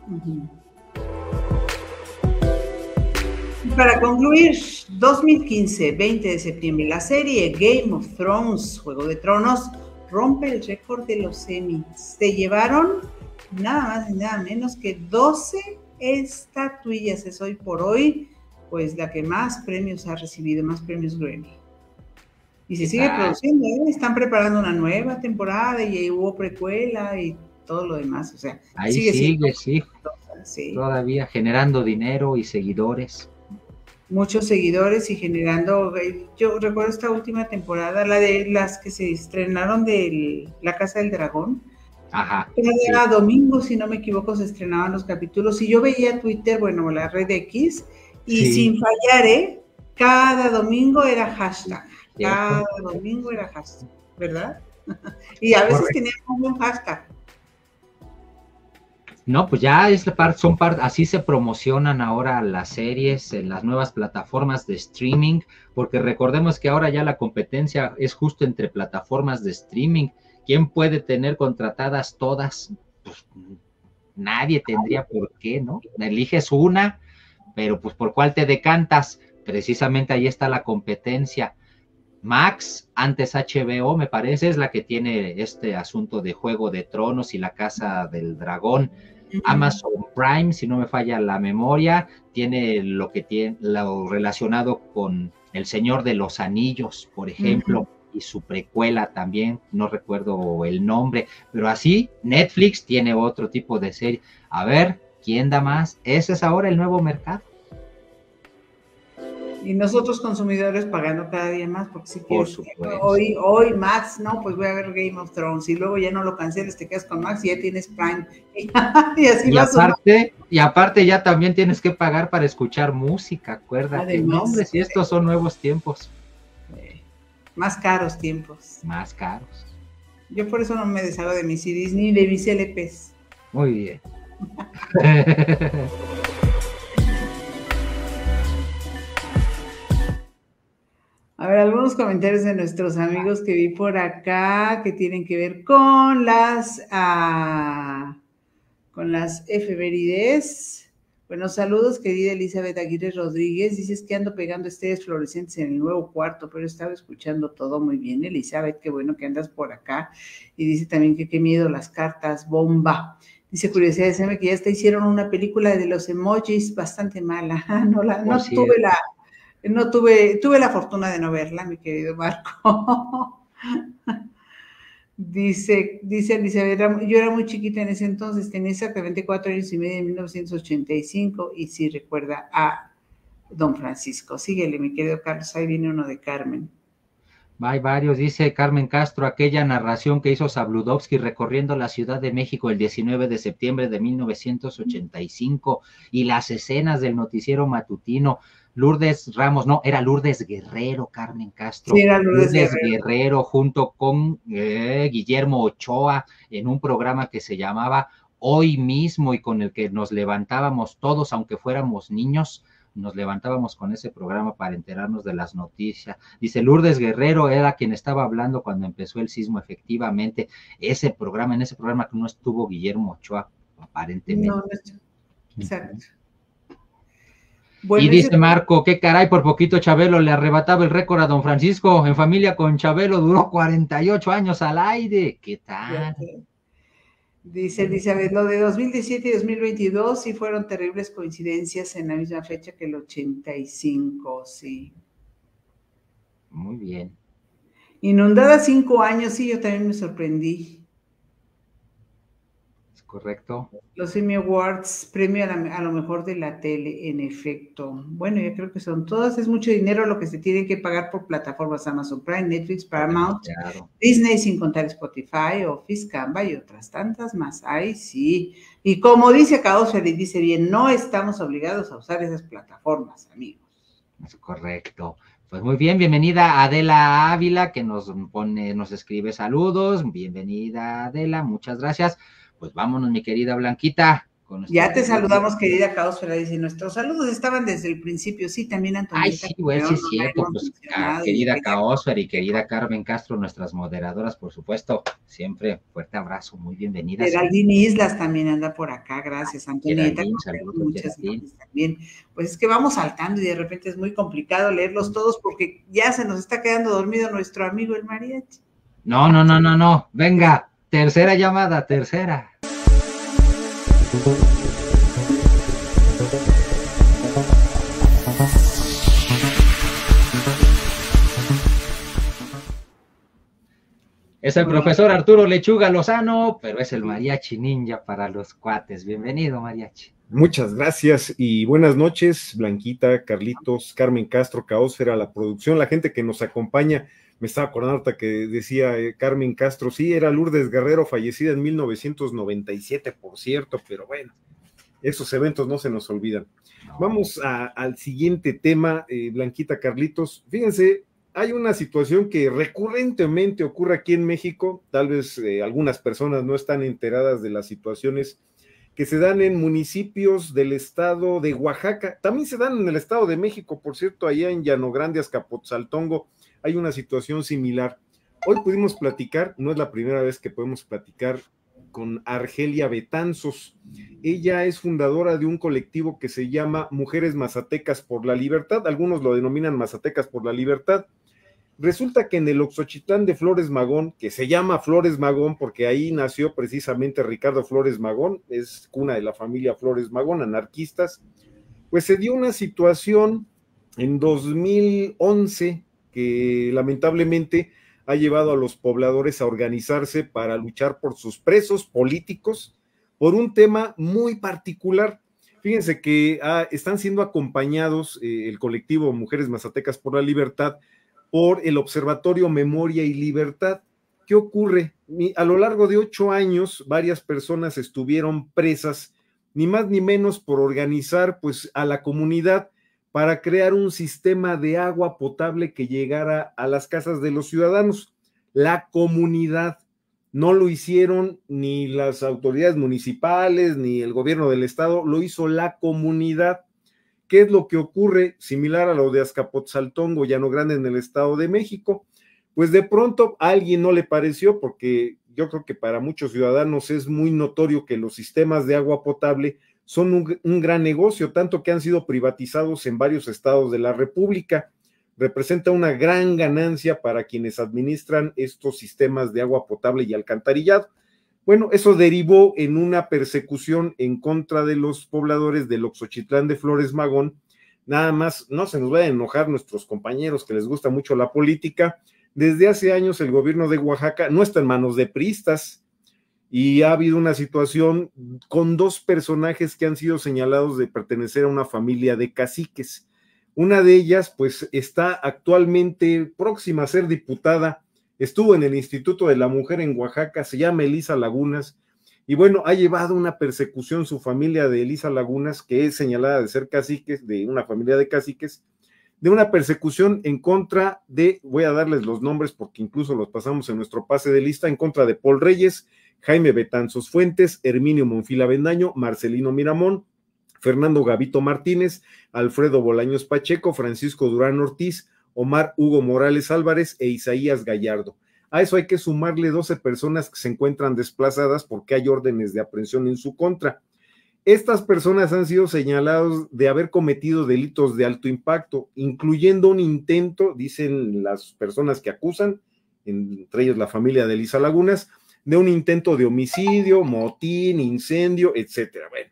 Para concluir, 2015, 20 de septiembre, la serie Game of Thrones, Juego de Tronos, rompe el récord de los Emmy. Se llevaron nada más y nada menos que 12 estatuillas. Es hoy por hoy, pues la que más premios ha recibido, más premios Grammy. Y se sigue produciendo, ¿eh? Están preparando una nueva temporada y ahí hubo precuela y todo lo demás. O sea, ahí sigue, sí. Todavía generando dinero y seguidores. Muchos seguidores y generando. Yo recuerdo esta última temporada, la de las que se estrenaron de La Casa del Dragón. Ajá. Cada domingo, si no me equivoco, se estrenaban los capítulos y yo veía Twitter, bueno, la red X, y sin fallar, cada domingo era hashtag. Cada domingo era hashtag, ¿verdad? Y a veces tenían un buen hashtag. No, pues ya es así se promocionan ahora las series en las nuevas plataformas de streaming, porque recordemos que ahora ya la competencia es justo entre plataformas de streaming. ¿Quién puede tener contratadas todas? Pues nadie tendría por qué, ¿no? Eliges una, pero pues ¿por cuál te decantas? Precisamente ahí está la competencia. Max, antes HBO, me parece, es la que tiene este asunto de Juego de Tronos y la Casa del Dragón. Amazon Prime, si no me falla la memoria, tiene lo relacionado con El Señor de los Anillos, por ejemplo, y su precuela también, no recuerdo el nombre, pero así Netflix tiene otro tipo de serie. A ver, ¿quién da más? Ese es ahora el nuevo mercado. Y nosotros consumidores pagando cada día más, porque si Por quieres, supuesto. hoy Max, no, pues voy a ver Game of Thrones, y luego ya no lo canceles, te quedas con Max y ya tienes Prime, y así y aparte ya también tienes que pagar para escuchar música, acuérdate. Además, no, hombre, si estos son nuevos tiempos. Más caros tiempos. Más caros. Yo por eso no me deshago de mis CDs ni de mis LPs. Muy bien. A ver, algunos comentarios de nuestros amigos que vi por acá que tienen que ver con las efemérides. Bueno, saludos, querida Elizabeth Aguirre Rodríguez. Dices que ando pegando estrellas fluorescentes en el nuevo cuarto, pero estaba escuchando todo muy bien. Elizabeth, qué bueno que andas por acá. Y dice también que qué miedo las cartas, bomba. Dice Curiosidad SM que ya hasta hicieron una película de los emojis bastante mala. Tuve la fortuna de no verla, mi querido Marco. Dice Elizabeth, yo era muy chiquita en ese entonces, tenía exactamente 4 años y medio en 1985, y sí recuerda a don Francisco. Síguele, mi querido Carlos, ahí viene uno de Carmen. Hay varios, dice Carmen Castro, aquella narración que hizo Sabludovsky recorriendo la Ciudad de México el 19 de septiembre de 1985, y las escenas del noticiero matutino. Lourdes Ramos, no, era Lourdes Guerrero, Carmen Castro. Sí, era Lourdes Guerrero junto con Guillermo Ochoa en un programa que se llamaba Hoy Mismo y con el que nos levantábamos todos, aunque fuéramos niños, nos levantábamos con ese programa para enterarnos de las noticias. Dice Lourdes Guerrero era quien estaba hablando cuando empezó el sismo, efectivamente. En ese programa que no estuvo Guillermo Ochoa, aparentemente. No estuvo. Exacto. Bueno, y dice Marco, qué caray, por poquito Chabelo le arrebataba el récord a don Francisco. En familia con Chabelo duró 48 años al aire. ¿Qué tal? Dice Elizabeth, lo de 2017 y 2022 sí fueron terribles coincidencias en la misma fecha que el 85, sí. Muy bien. Inundada 5 años, sí, yo también me sorprendí. Correcto. Los Emmy Awards, premio a lo mejor de la tele, en efecto. Bueno, yo creo que son todas, es mucho dinero lo que se tiene que pagar por plataformas Amazon Prime, Netflix, Paramount, claro. Disney, sin contar Spotify, Office, Canva y otras tantas más. Ay, sí. Y como dice Kaosfer y dice bien, no estamos obligados a usar esas plataformas, amigos. Es correcto. Pues muy bien, bienvenida Adela Ávila, que nos escribe saludos. Bienvenida Adela, muchas gracias. Pues vámonos, mi querida Blanquita. Ya te saludamos, querida Caosfera, dice, nuestros saludos estaban desde el principio, sí, también Antonieta. Ay, sí, güey, sí es cierto, pues querida Caosfera y querida Carmen Castro, nuestras moderadoras, por supuesto, siempre fuerte abrazo, muy bienvenidas. Geraldine Islas también anda por acá, gracias, Antonieta. Saludos, muchas gracias también. Pues es que vamos saltando y de repente es muy complicado leerlos todos porque ya se nos está quedando dormido nuestro amigo el mariachi. No, venga, tercera llamada, tercera. Es el profesor Arturo Lechuga Lozano, pero es el mariachi ninja para los cuates. Bienvenido, mariachi. Muchas gracias y buenas noches, Blanquita, Carlitos, Carmen Castro, Caosfera, la producción, la gente que nos acompaña. Me estaba acordando ahorita que decía Carmen Castro, sí, era Lourdes Guerrero, fallecida en 1997, por cierto, pero bueno, esos eventos no se nos olvidan. No. Vamos al siguiente tema, Blanquita, Carlitos. Fíjense, hay una situación que recurrentemente ocurre aquí en México, tal vez algunas personas no están enteradas de las situaciones que se dan en municipios del estado de Oaxaca, también se dan en el estado de México, por cierto, allá en Llano Grande, Azcapotzaltongo, hay una situación similar. Hoy pudimos platicar, no es la primera vez que podemos platicar con Argelia Betanzos. Ella es fundadora de un colectivo que se llama Mujeres Mazatecas por la Libertad, algunos lo denominan Mazatecas por la Libertad. Resulta que en el Oxochitlán de Flores Magón, que se llama Flores Magón porque ahí nació precisamente Ricardo Flores Magón, es cuna de la familia Flores Magón, anarquistas, pues se dio una situación en 2011 que lamentablemente ha llevado a los pobladores a organizarse para luchar por sus presos políticos por un tema muy particular. Fíjense que están siendo acompañados el colectivo Mujeres Mazatecas por la Libertad por el Observatorio Memoria y Libertad. ¿Qué ocurre? A lo largo de 8 años, varias personas estuvieron presas, ni más ni menos por organizar pues a la comunidad para crear un sistema de agua potable que llegara a las casas de los ciudadanos. La comunidad, no lo hicieron ni las autoridades municipales, ni el gobierno del estado, lo hizo la comunidad. ¿Qué es lo que ocurre? Similar a lo de Azcapotzaltongo, Llano Grande en el Estado de México. Pues de pronto a alguien no le pareció, porque yo creo que para muchos ciudadanos es muy notorio que los sistemas de agua potable son un gran negocio, tanto que han sido privatizados en varios estados de la República. Representa una gran ganancia para quienes administran estos sistemas de agua potable y alcantarillado. Bueno, eso derivó en una persecución en contra de los pobladores del Oxochitlán de Flores Magón. Nada más, no se nos vayan a enojar nuestros compañeros que les gusta mucho la política. Desde hace años el gobierno de Oaxaca no está en manos de priistas y ha habido una situación con 2 personajes que han sido señalados de pertenecer a una familia de caciques. Una de ellas, pues, está actualmente próxima a ser diputada. Estuvo en el Instituto de la Mujer en Oaxaca, se llama Elisa Lagunas, y bueno, ha llevado una persecución su familia de Elisa Lagunas, que es señalada de ser caciques, de una familia de caciques, de una persecución en contra de, voy a darles los nombres porque incluso los pasamos en nuestro pase de lista, en contra de Paul Reyes, Jaime Betanzos Fuentes, Herminio Monfil Avendaño, Marcelino Miramón, Fernando Gavito Martínez, Alfredo Bolaños Pacheco, Francisco Durán Ortiz, Omar Hugo Morales Álvarez e Isaías Gallardo. A eso hay que sumarle 12 personas que se encuentran desplazadas porque hay órdenes de aprehensión en su contra. Estas personas han sido señalados de haber cometido delitos de alto impacto, incluyendo un intento, dicen las personas que acusan, entre ellos la familia de Elisa Lagunas, de un intento de homicidio, motín, incendio, etcétera. Bueno,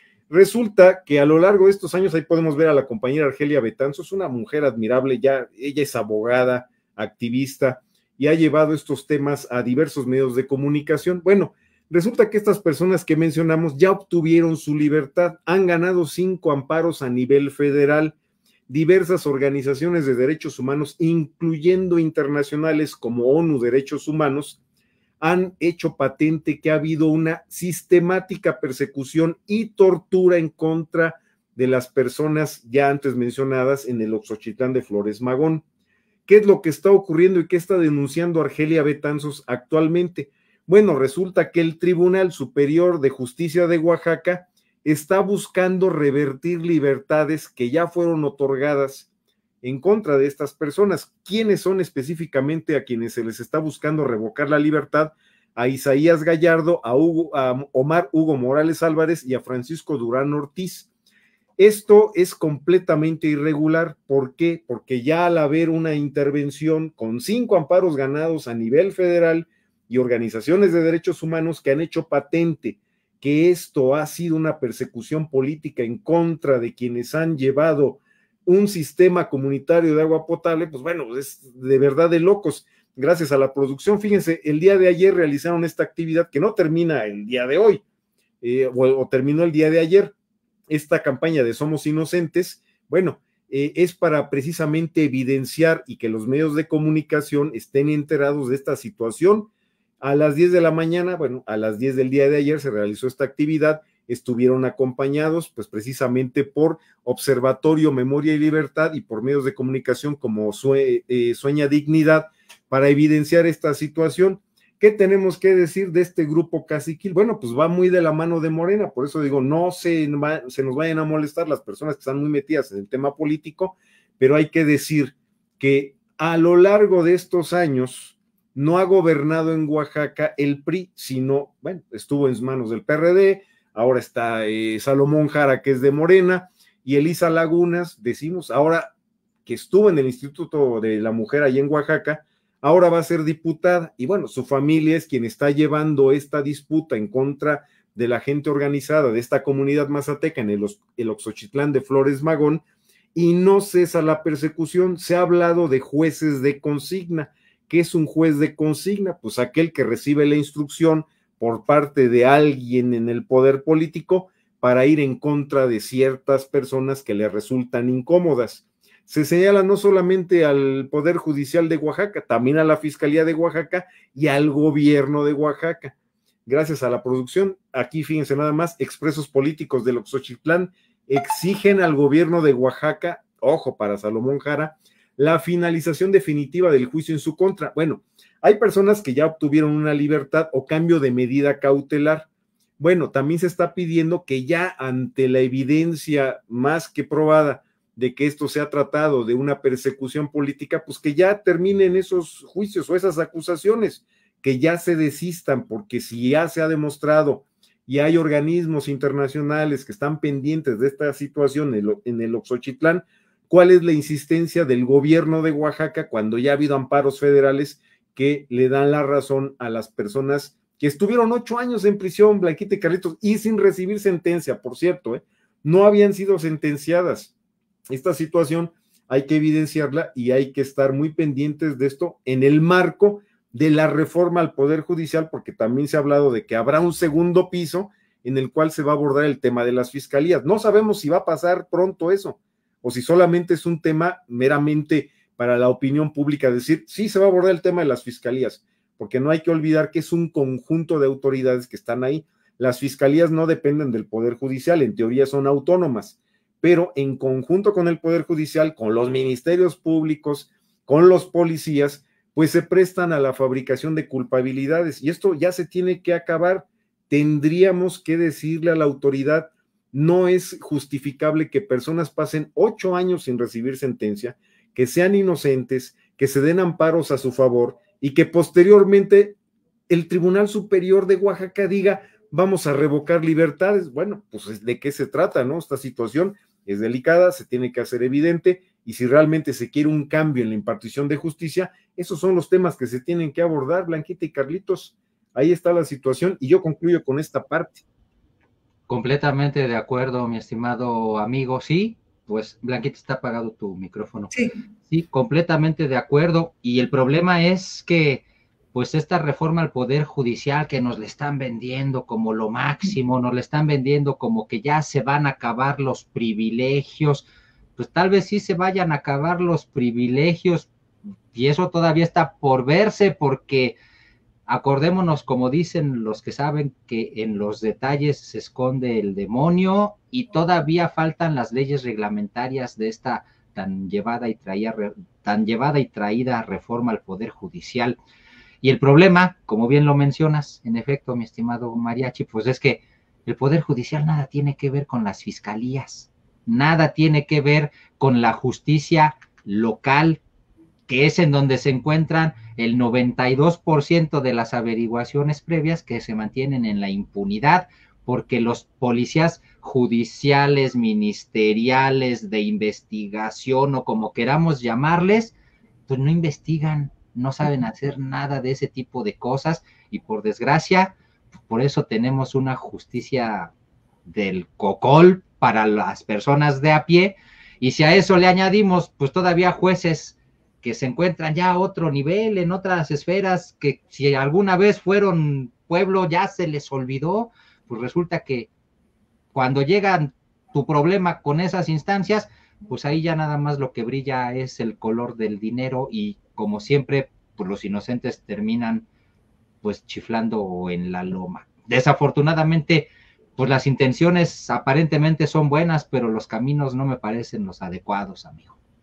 resulta que a lo largo de estos años, ahí podemos ver a la compañera Argelia Betanzos, una mujer admirable, ya ella es abogada, activista, y ha llevado estos temas a diversos medios de comunicación. Bueno, resulta que estas personas que mencionamos ya obtuvieron su libertad, han ganado 5 amparos a nivel federal, diversas organizaciones de derechos humanos, incluyendo internacionales como ONU Derechos Humanos, han hecho patente que ha habido una sistemática persecución y tortura en contra de las personas ya antes mencionadas en el Oxochitlán de Flores Magón. ¿Qué es lo que está ocurriendo y qué está denunciando Argelia Betanzos actualmente? Bueno, resulta que el Tribunal Superior de Justicia de Oaxaca está buscando revertir libertades que ya fueron otorgadas en contra de estas personas. ¿Quiénes son específicamente a quienes se les está buscando revocar la libertad? A Isaías Gallardo, a Omar Hugo Morales Álvarez y a Francisco Durán Ortiz. Esto es completamente irregular. ¿Por qué? Porque ya al haber una intervención con 5 amparos ganados a nivel federal y organizaciones de derechos humanos que han hecho patente que esto ha sido una persecución política en contra de quienes han llevado un sistema comunitario de agua potable, pues bueno, es de verdad de locos. Gracias a la producción, fíjense, el día de ayer realizaron esta actividad que no termina el día de hoy, o terminó el día de ayer. Esta campaña de Somos Inocentes, bueno, es para precisamente evidenciar y que los medios de comunicación estén enterados de esta situación. A las 10 de la mañana, bueno, a las 10 del día de ayer se realizó esta actividad, estuvieron acompañados pues precisamente por Observatorio Memoria y Libertad y por medios de comunicación como Sueña Dignidad para evidenciar esta situación. ¿Qué tenemos que decir de este grupo caciquil? Bueno, pues va muy de la mano de Morena, por eso digo, no se nos vayan a molestar las personas que están muy metidas en el tema político, pero hay que decir que a lo largo de estos años no ha gobernado en Oaxaca el PRI, sino, bueno, estuvo en manos del PRD, ahora está Salomón Jara, que es de Morena, y Elisa Lagunas, decimos, ahora que estuvo en el Instituto de la Mujer allá en Oaxaca, ahora va a ser diputada, y bueno, su familia es quien está llevando esta disputa en contra de la gente organizada de esta comunidad mazateca en el Oxochitlán de Flores Magón, y no cesa la persecución. Se ha hablado de jueces de consigna. ¿Qué es un juez de consigna? Pues aquel que recibe la instrucción por parte de alguien en el poder político para ir en contra de ciertas personas que le resultan incómodas. Se señala no solamente al Poder Judicial de Oaxaca, también a la Fiscalía de Oaxaca y al gobierno de Oaxaca. Gracias a la producción, aquí fíjense nada más, expresos políticos del Oxochitlán exigen al gobierno de Oaxaca, ojo para Salomón Jara, la finalización definitiva del juicio en su contra. Bueno, hay personas que ya obtuvieron una libertad o cambio de medida cautelar. Bueno, también se está pidiendo que ya ante la evidencia más que probada de que esto se ha tratado de una persecución política, pues que ya terminen esos juicios o esas acusaciones, que ya se desistan, porque si ya se ha demostrado y hay organismos internacionales que están pendientes de esta situación en el Oxochitlán, ¿cuál es la insistencia del gobierno de Oaxaca cuando ya ha habido amparos federales que le dan la razón a las personas que estuvieron 8 años en prisión, Blanquita y Carlitos, y sin recibir sentencia, por cierto, no habían sido sentenciadas? Esta situación hay que evidenciarla y hay que estar muy pendientes de esto en el marco de la reforma al Poder Judicial, porque también se ha hablado de que habrá un segundo piso en el cual se va a abordar el tema de las fiscalías. No sabemos si va a pasar pronto eso, o si solamente es un tema meramente para la opinión pública, decir, sí se va a abordar el tema de las fiscalías, porque no hay que olvidar que es un conjunto de autoridades que están ahí. Las fiscalías no dependen del Poder Judicial, en teoría son autónomas, pero en conjunto con el Poder Judicial, con los ministerios públicos, con los policías, pues se prestan a la fabricación de culpabilidades, y esto ya se tiene que acabar. Tendríamos que decirle a la autoridad, no es justificable que personas pasen 8 años sin recibir sentencia, que sean inocentes, que se den amparos a su favor, y que posteriormente el Tribunal Superior de Oaxaca diga, vamos a revocar libertades. Bueno, pues ¿de qué se trata, no? Esta situación es delicada, se tiene que hacer evidente, y si realmente se quiere un cambio en la impartición de justicia, esos son los temas que se tienen que abordar, Blanquita y Carlitos. Ahí está la situación, y yo concluyo con esta parte. Completamente de acuerdo, mi estimado amigo. Sí, pues Blanquita, está apagado tu micrófono. Sí, completamente de acuerdo. Y el problema es que pues esta reforma al Poder Judicial que nos le están vendiendo como lo máximo, nos le están vendiendo como que ya se van a acabar los privilegios, pues tal vez sí se vayan a acabar los privilegios, y eso todavía está por verse, porque acordémonos, como dicen los que saben, que en los detalles se esconde el demonio, y todavía faltan las leyes reglamentarias de esta tan llevada y traída reforma al Poder Judicial. Y el problema, como bien lo mencionas, en efecto, mi estimado Mariachi, pues es que el Poder Judicial nada tiene que ver con las fiscalías, nada tiene que ver con la justicia local, que es en donde se encuentran el 92% de las averiguaciones previas que se mantienen en la impunidad, porque los policías judiciales, ministeriales, de investigación o como queramos llamarles, pues no investigan, no saben hacer nada de ese tipo de cosas, y por desgracia, por eso tenemos una justicia del cocol para las personas de a pie. Y si a eso le añadimos pues todavía jueces que se encuentran ya a otro nivel, en otras esferas, que si alguna vez fueron pueblo ya se les olvidó, pues resulta que cuando llega tu problema con esas instancias, pues ahí ya nada más lo que brilla es el color del dinero, y como siempre, pues los inocentes terminan pues chiflando en la loma. Desafortunadamente, pues las intenciones aparentemente son buenas, pero los caminos no me parecen los adecuados, amigo.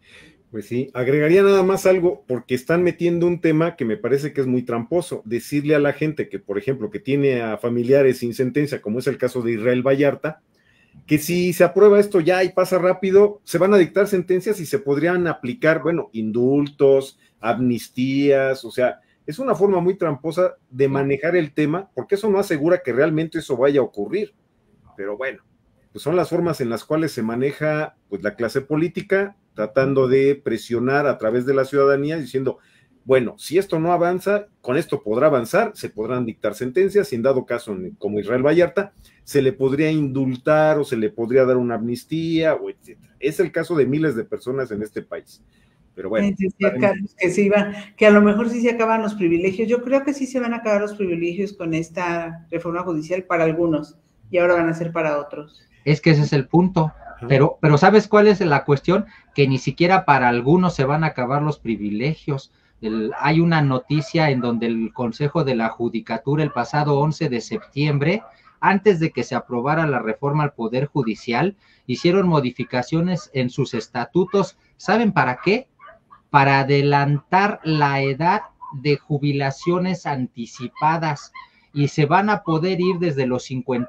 Pues sí, agregaría nada más algo, porque están metiendo un tema que me parece que es muy tramposo. Decirle a la gente que, por ejemplo, que tiene a familiares sin sentencia, como es el caso de Israel Vallarta, que si se aprueba esto ya y pasa rápido, se van a dictar sentencias y se podrían aplicar, bueno, indultos, amnistías, o sea, es una forma muy tramposa de manejar el tema, porque eso no asegura que realmente eso vaya a ocurrir. Pero bueno, pues son las formas en las cuales se maneja pues la clase política, tratando de presionar a través de la ciudadanía, diciendo, bueno, si esto no avanza, con esto podrá avanzar, se podrán dictar sentencias, y en dado caso, como Israel Vallarta, se le podría indultar o se le podría dar una amnistía, o etcétera. Es el caso de miles de personas en este país. Pero bueno. Decía Carlos que se iban, que a lo mejor sí se acaban los privilegios. Yo creo que sí se van a acabar los privilegios con esta reforma judicial para algunos, y ahora van a ser para otros. Es que ese es el punto. Pero ¿sabes cuál es la cuestión? Que ni siquiera para algunos se van a acabar los privilegios. Hay una noticia en donde el Consejo de la Judicatura el pasado 11 de septiembre, antes de que se aprobara la reforma al Poder Judicial, hicieron modificaciones en sus estatutos. ¿Saben para qué? Para adelantar la edad de jubilaciones anticipadas, y se van a poder ir desde los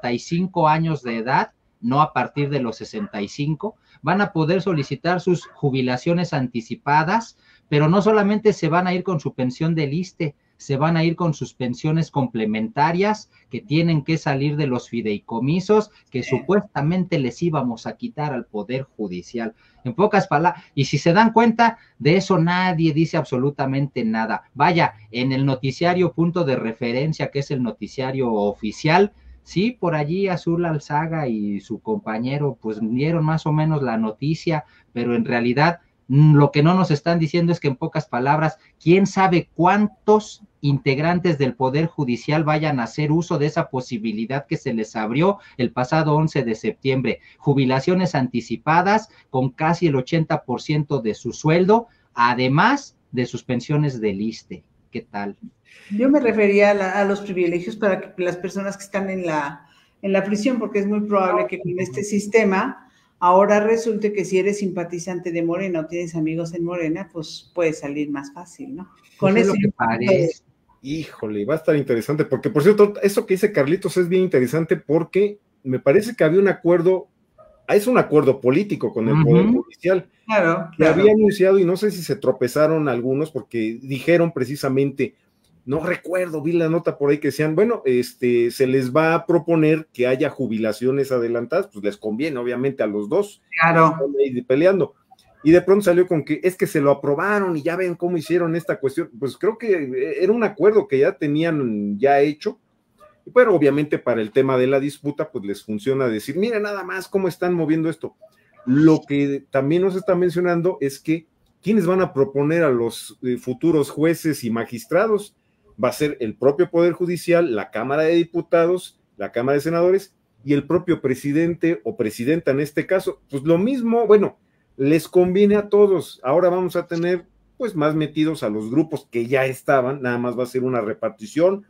55 años de edad, no a partir de los 65, van a poder solicitar sus jubilaciones anticipadas, pero no solamente se van a ir con su pensión del ISSSTE, se van a ir con sus pensiones complementarias que tienen que salir de los fideicomisos que supuestamente les íbamos a quitar al Poder Judicial. En pocas palabras, y si se dan cuenta, de eso nadie dice absolutamente nada. Vaya, en el noticiario Punto de Referencia, que es el noticiario oficial, sí, por allí Azul Alzaga y su compañero pues dieron más o menos la noticia, pero en realidad lo que no nos están diciendo es que, en pocas palabras, quién sabe cuántos integrantes del Poder Judicial vayan a hacer uso de esa posibilidad que se les abrió el pasado 11 de septiembre. Jubilaciones anticipadas con casi el 80% de su sueldo, además de sus pensiones del ISSSTE. ¿Qué tal? Yo me refería a los privilegios para que las personas que están en la prisión, porque es muy probable que con este sistema ahora resulte que si eres simpatizante de Morena o tienes amigos en Morena, pues puede salir más fácil, ¿no? Con Pues eso. Es lo que parece. Híjole, va a estar interesante, porque por cierto, eso que dice Carlitos es bien interesante, porque me parece que había un acuerdo, es un acuerdo político con el Poder Judicial, claro, que había anunciado, y no sé si se tropezaron algunos, porque dijeron precisamente, no recuerdo, vi la nota por ahí que decían, bueno, se les va a proponer que haya jubilaciones adelantadas, pues les conviene obviamente a los dos, claro, están ahí peleando. Y de pronto salió con que es que se lo aprobaron y ya ven cómo hicieron esta cuestión. Pues creo que era un acuerdo que ya tenían ya hecho, pero obviamente para el tema de la disputa, pues les funciona decir, mira nada más cómo están moviendo esto. Lo que también nos está mencionando es que ¿quiénes van a proponer a los futuros jueces y magistrados? Va a ser el propio Poder Judicial, la Cámara de Diputados, la Cámara de Senadores y el propio presidente o presidenta en este caso. Pues lo mismo, bueno, les conviene a todos. Ahora vamos a tener pues más metidos a los grupos que ya estaban, nada más va a ser una repartición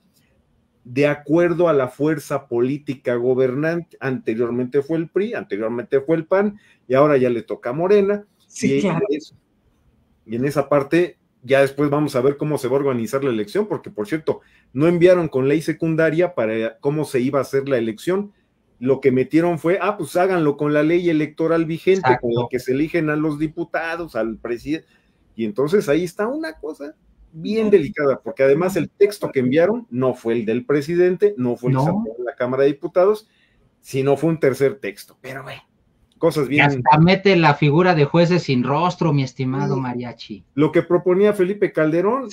de acuerdo a la fuerza política gobernante. Anteriormente fue el PRI, anteriormente fue el PAN, y ahora ya le toca a Morena. Sí, claro. Y en esa parte ya después vamos a ver cómo se va a organizar la elección, porque por cierto, no enviaron con ley secundaria para cómo se iba a hacer la elección. Lo que metieron fue, pues háganlo con la ley electoral vigente, Exacto, con la que se eligen a los diputados, al presidente, y entonces ahí está una cosa bien delicada, porque además el texto que enviaron no fue el del presidente, no fue el de la Cámara de Diputados, sino fue un tercer texto, pero bueno, cosas bien. Y hasta mete la figura de jueces sin rostro, mi estimado Mariachi. Lo que proponía Felipe Calderón,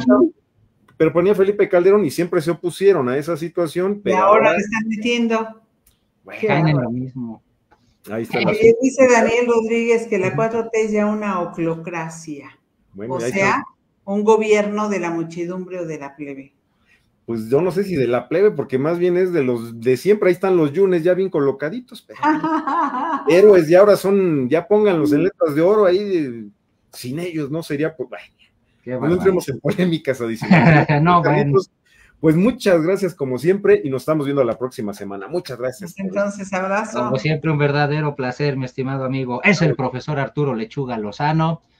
y siempre se opusieron a esa situación, pero y ahora le están metiendo. Bueno, caen en lo mismo. Ahí está. Dice Daniel Rodríguez que la 4T es ya una oclocracia, bueno, o sea, un gobierno de la muchedumbre o de la plebe. Pues yo no sé si de la plebe, porque más bien es de los de siempre. Ahí están los yunes ya bien colocaditos, pero héroes ya ahora son, ya pónganlos en letras de oro ahí, sin ellos no sería, pues, no entremos en polémicas adicionales. No, bueno. Pues muchas gracias como siempre y nos estamos viendo la próxima semana. Muchas gracias. Entonces, abrazo. Como siempre, un verdadero placer, mi estimado amigo. Es el profesor Arturo Lechuga Lozano.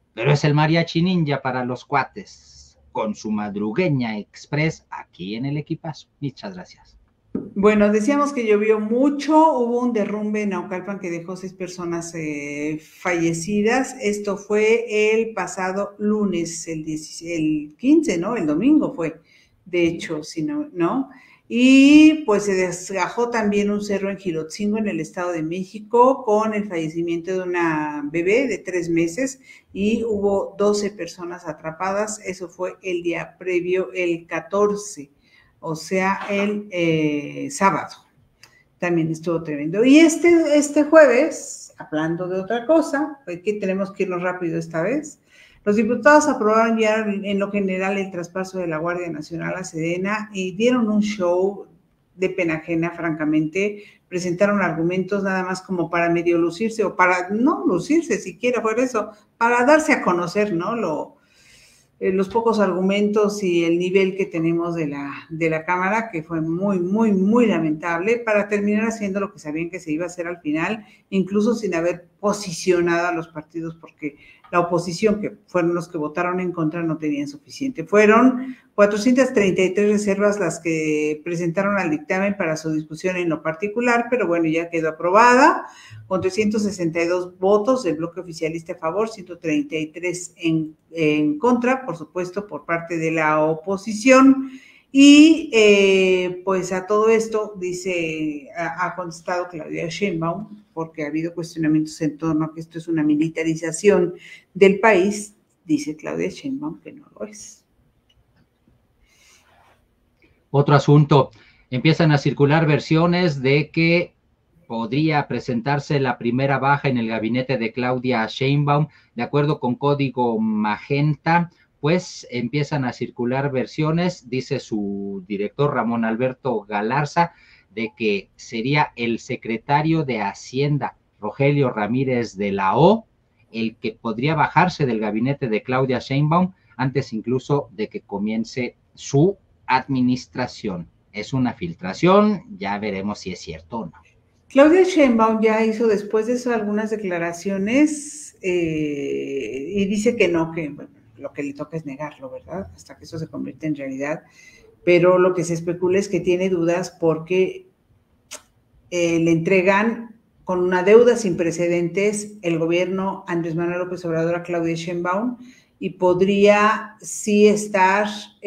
pero es el Mariachi Ninja para los cuates, con su madrugueña express aquí en el equipazo. Muchas gracias. Bueno, decíamos que llovió mucho, hubo un derrumbe en Naucalpan que dejó 6 personas fallecidas. Esto fue el pasado lunes, el 15, ¿no? El domingo fue, de hecho, si no. Y pues se desgajó también un cerro en Gilotzingo, en el Estado de México, con el fallecimiento de una bebé de 3 meses y hubo 12 personas atrapadas. Eso fue el día previo, el 14. O sea, el sábado. También estuvo tremendo. Y este jueves, hablando de otra cosa, que tenemos que irnos rápido esta vez, los diputados aprobaron ya en lo general el traspaso de la Guardia Nacional a Sedena y dieron un show de pena ajena, francamente. Presentaron argumentos nada más como para medio lucirse, o para no lucirse siquiera, por eso, para darse a conocer, ¿no? Los pocos argumentos y el nivel que tenemos de la Cámara, que fue muy, muy, muy lamentable, para terminar haciendo lo que sabían que se iba a hacer al final, incluso sin haber posicionado a los partidos, porque la oposición, que fueron los que votaron en contra, no tenían suficiente. Fueron 433 reservas las que presentaron al dictamen para su discusión en lo particular, pero bueno, ya quedó aprobada, con 362 votos del bloque oficialista a favor, 133 en contra, por supuesto, por parte de la oposición. Y pues a todo esto ha contestado Claudia Sheinbaum, porque ha habido cuestionamientos en torno a que esto es una militarización del país. Dice Claudia Sheinbaum que no lo es. Otro asunto, empiezan a circular versiones de que podría presentarse la primera baja en el gabinete de Claudia Sheinbaum, de acuerdo con Código Magenta. Pues empiezan a circular versiones, dice su director Ramón Alberto Galarza, de que sería el secretario de Hacienda, Rogelio Ramírez de la O, el que podría bajarse del gabinete de Claudia Sheinbaum antes incluso de que comience su administración. Es una filtración, ya veremos si es cierto o no. Claudia Sheinbaum ya hizo después de eso algunas declaraciones y dice que no, que bueno, lo que le toca es negarlo, ¿verdad? Hasta que eso se convierte en realidad. Pero lo que se especula es que tiene dudas porque le entregan con una deuda sin precedentes el gobierno Andrés Manuel López Obrador a Claudia Sheinbaum y podría sí estar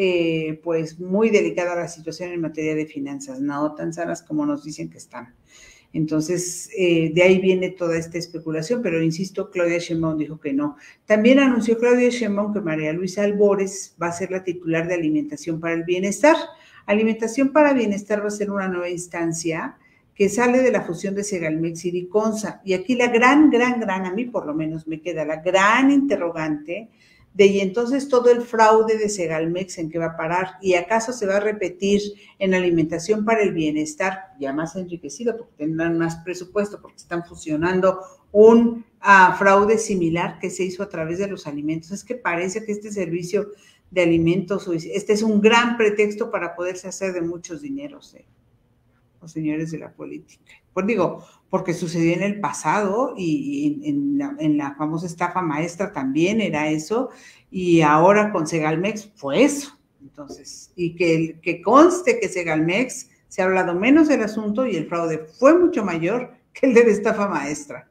pues muy delicada la situación en materia de finanzas, no tan sanas como nos dicen que están. Entonces, de ahí viene toda esta especulación, pero insisto, Claudia Sheinbaum dijo que no. También anunció Claudia Sheinbaum que María Luisa Albores va a ser la titular de Alimentación para el Bienestar. Alimentación para Bienestar va a ser una nueva instancia que sale de la fusión de Segalmex y Diconsa. Y aquí la gran, a mí por lo menos me queda la gran interrogante de y entonces todo el fraude de Segalmex en qué va a parar y acaso se va a repetir en Alimentación para el Bienestar, ya más enriquecido porque tendrán más presupuesto porque están fusionando un fraude similar que se hizo a través de los alimentos. Es que parece que este servicio de alimentos, este es un gran pretexto para poderse hacer de muchos dineros, los señores de la política. Pues digo, porque sucedió en el pasado y en la famosa estafa maestra también era eso, y ahora con Segalmex fue eso. Entonces, y que conste que Segalmex se ha hablado menos del asunto y el fraude fue mucho mayor que el de la estafa maestra.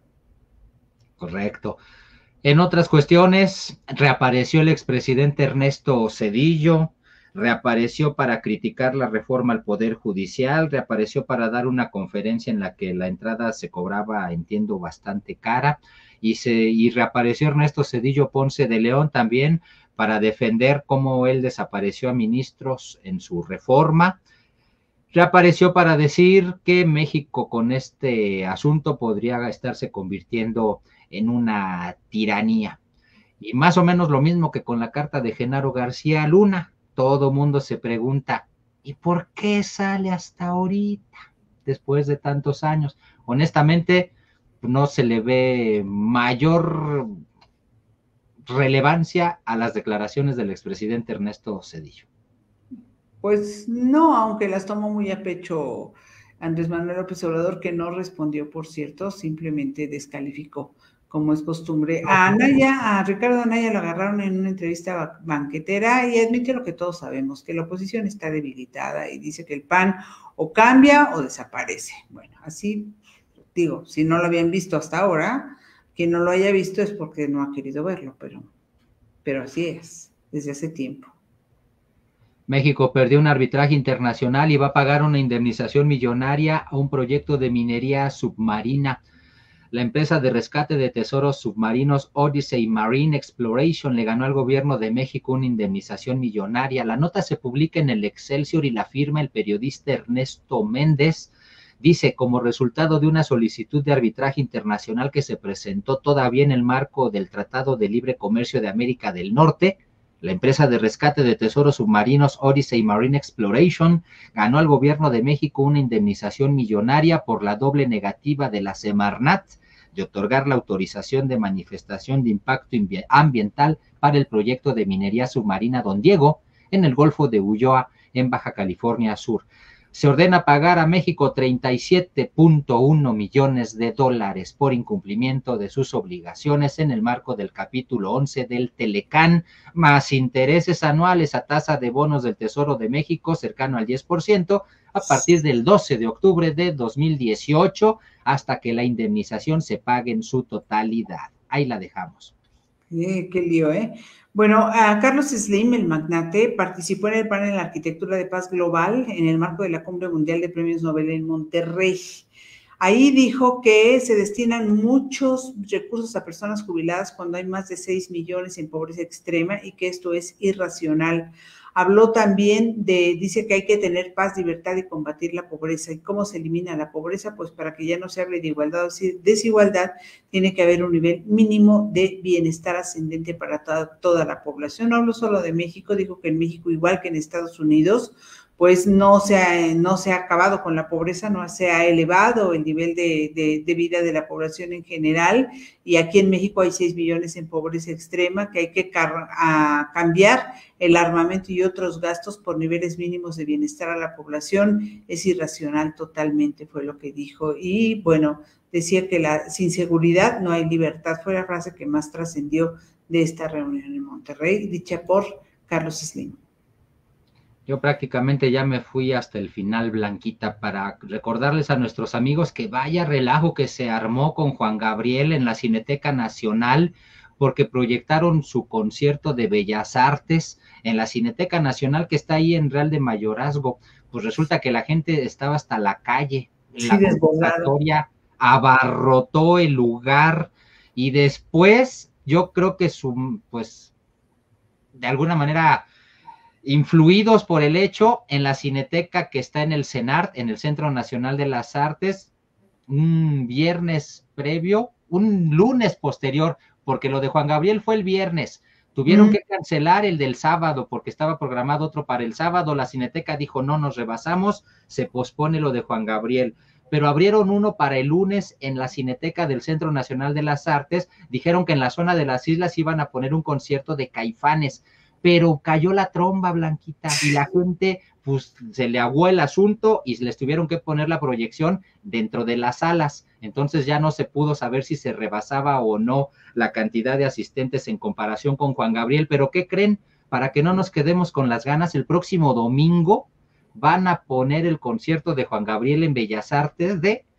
Correcto. En otras cuestiones, reapareció el expresidente Ernesto Zedillo, reapareció para criticar la reforma al Poder Judicial, reapareció para dar una conferencia en la que la entrada se cobraba, entiendo, bastante cara, y reapareció Ernesto Zedillo Ponce de León también para defender cómo él desapareció a ministros en su reforma. Reapareció para decir que México con este asunto podría estarse convirtiendo en una tiranía. Y más o menos lo mismo que con la carta de Genaro García Luna. Todo mundo se pregunta, ¿y por qué sale hasta ahorita, después de tantos años? Honestamente, no se le ve mayor relevancia a las declaraciones del expresidente Ernesto Zedillo. Pues no, aunque las tomó muy a pecho Andrés Manuel López Obrador, que no respondió, por cierto, simplemente descalificó como es costumbre. A Ricardo Anaya lo agarraron en una entrevista banquetera y admite lo que todos sabemos, que la oposición está debilitada y dice que el PAN o cambia o desaparece. Bueno, así digo, si no lo habían visto hasta ahora, quien no lo haya visto es porque no ha querido verlo, pero así es, desde hace tiempo. México perdió un arbitraje internacional y va a pagar una indemnización millonaria a un proyecto de minería submarina. La empresa de rescate de tesoros submarinos Odyssey Marine Exploration le ganó al gobierno de México una indemnización millonaria. La nota se publica en el Excelsior y la firma el periodista Ernesto Méndez. Dice, como resultado de una solicitud de arbitraje internacional que se presentó todavía en el marco del Tratado de Libre Comercio de América del Norte, la empresa de rescate de tesoros submarinos Odyssey Marine Exploration ganó al gobierno de México una indemnización millonaria por la doble negativa de la Semarnat de otorgar la autorización de manifestación de impacto ambiental para el proyecto de minería submarina Don Diego en el Golfo de Ulloa, en Baja California Sur. Se ordena pagar a México 37.1 millones de dólares por incumplimiento de sus obligaciones en el marco del capítulo 11 del Telecán, más intereses anuales a tasa de bonos del Tesoro de México cercano al 10%, a partir del 12 de octubre de 2018, hasta que la indemnización se pague en su totalidad. Ahí la dejamos. Qué lío, ¿eh? Bueno, Carlos Slim, el magnate, participó en el panel de Arquitectura de Paz Global en el marco de la Cumbre Mundial de Premios Nobel en Monterrey. Ahí dijo que se destinan muchos recursos a personas jubiladas cuando hay más de 6 millones en pobreza extrema y que esto es irracional. Habló también dice que hay que tener paz, libertad y combatir la pobreza. ¿Y cómo se elimina la pobreza? Pues para que ya no se hable de igualdad o desigualdad, tiene que haber un nivel mínimo de bienestar ascendente para toda la población. No hablo solo de México, dijo que en México, igual que en Estados Unidos, pues no se ha acabado con la pobreza, no se ha elevado el nivel de vida de la población en general, y aquí en México hay 6 millones en pobreza extrema, que hay que cambiar el armamento y otros gastos por niveles mínimos de bienestar a la población. Es irracional totalmente, fue lo que dijo. Y bueno, decía que sin seguridad no hay libertad. Fue la frase que más trascendió de esta reunión en Monterrey, dicha por Carlos Slim. Yo prácticamente ya me fui hasta el final, Blanquita, para recordarles a nuestros amigos que vaya relajo que se armó con Juan Gabriel en la Cineteca Nacional, porque proyectaron su concierto de Bellas Artes en la Cineteca Nacional, que está ahí en Real de Mayorazgo. Pues resulta que la gente estaba hasta la calle, la convocatoria abarrotó el lugar, y después yo creo que pues de alguna manera influidos por el hecho, en la Cineteca que está en el CENART, en el Centro Nacional de las Artes, un viernes previo, un lunes posterior, porque lo de Juan Gabriel fue el viernes, tuvieron que cancelar el del sábado, porque estaba programado otro para el sábado, la Cineteca dijo, no, nos rebasamos, se pospone lo de Juan Gabriel, pero abrieron uno para el lunes en la Cineteca del Centro Nacional de las Artes, dijeron que en la zona de las islas iban a poner un concierto de Caifanes, pero cayó la tromba, Blanquita, y la gente, pues, se le aguó el asunto y les tuvieron que poner la proyección dentro de las salas. Entonces ya no se pudo saber si se rebasaba o no la cantidad de asistentes en comparación con Juan Gabriel. Pero ¿qué creen? Para que no nos quedemos con las ganas, el próximo domingo van a poner el concierto de Juan Gabriel en Bellas Artes,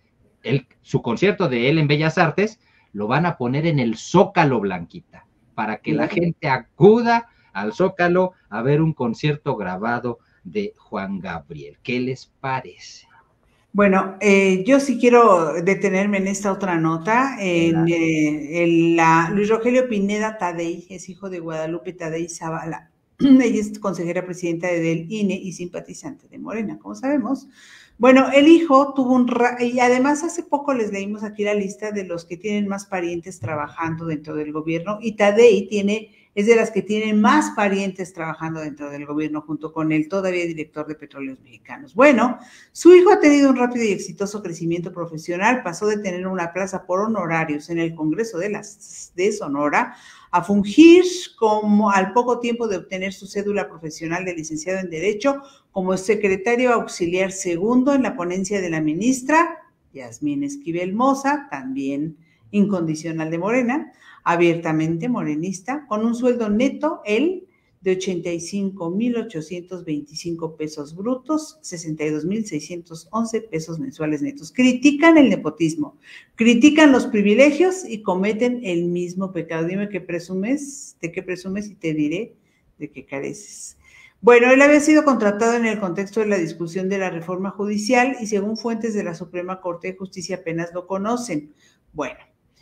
su concierto de él en Bellas Artes, lo van a poner en el Zócalo, Blanquita, para que la gente acuda al Zócalo a ver un concierto grabado de Juan Gabriel. ¿Qué les parece? Bueno, yo sí quiero detenerme en esta otra nota. Luis Rogelio Pineda Tadei es hijo de Guadalupe Tadei Zavala. Ella es consejera presidenta del INE y simpatizante de Morena, como sabemos. Bueno, el hijo tuvo y además hace poco les leímos aquí la lista de los que tienen más parientes trabajando dentro del gobierno, y Tadei es de las que tienen más parientes trabajando dentro del gobierno, junto con el todavía director de Petróleos Mexicanos. Bueno, su hijo ha tenido un rápido y exitoso crecimiento profesional, pasó de tener una plaza por honorarios en el Congreso de Sonora a fungir al poco tiempo de obtener su cédula profesional de licenciado en Derecho como secretario auxiliar segundo en la ponencia de la ministra Yasmín Esquivel Moza, también incondicional de Morena, abiertamente morenista, con un sueldo neto, él, de 85,825 pesos brutos, 62,611 pesos mensuales netos. Critican el nepotismo, critican los privilegios y cometen el mismo pecado. Dime qué presumes, de qué presumes y te diré de qué careces. Bueno, él había sido contratado en el contexto de la discusión de la reforma judicial y según fuentes de la Suprema Corte de Justicia apenas lo conocen. Bueno.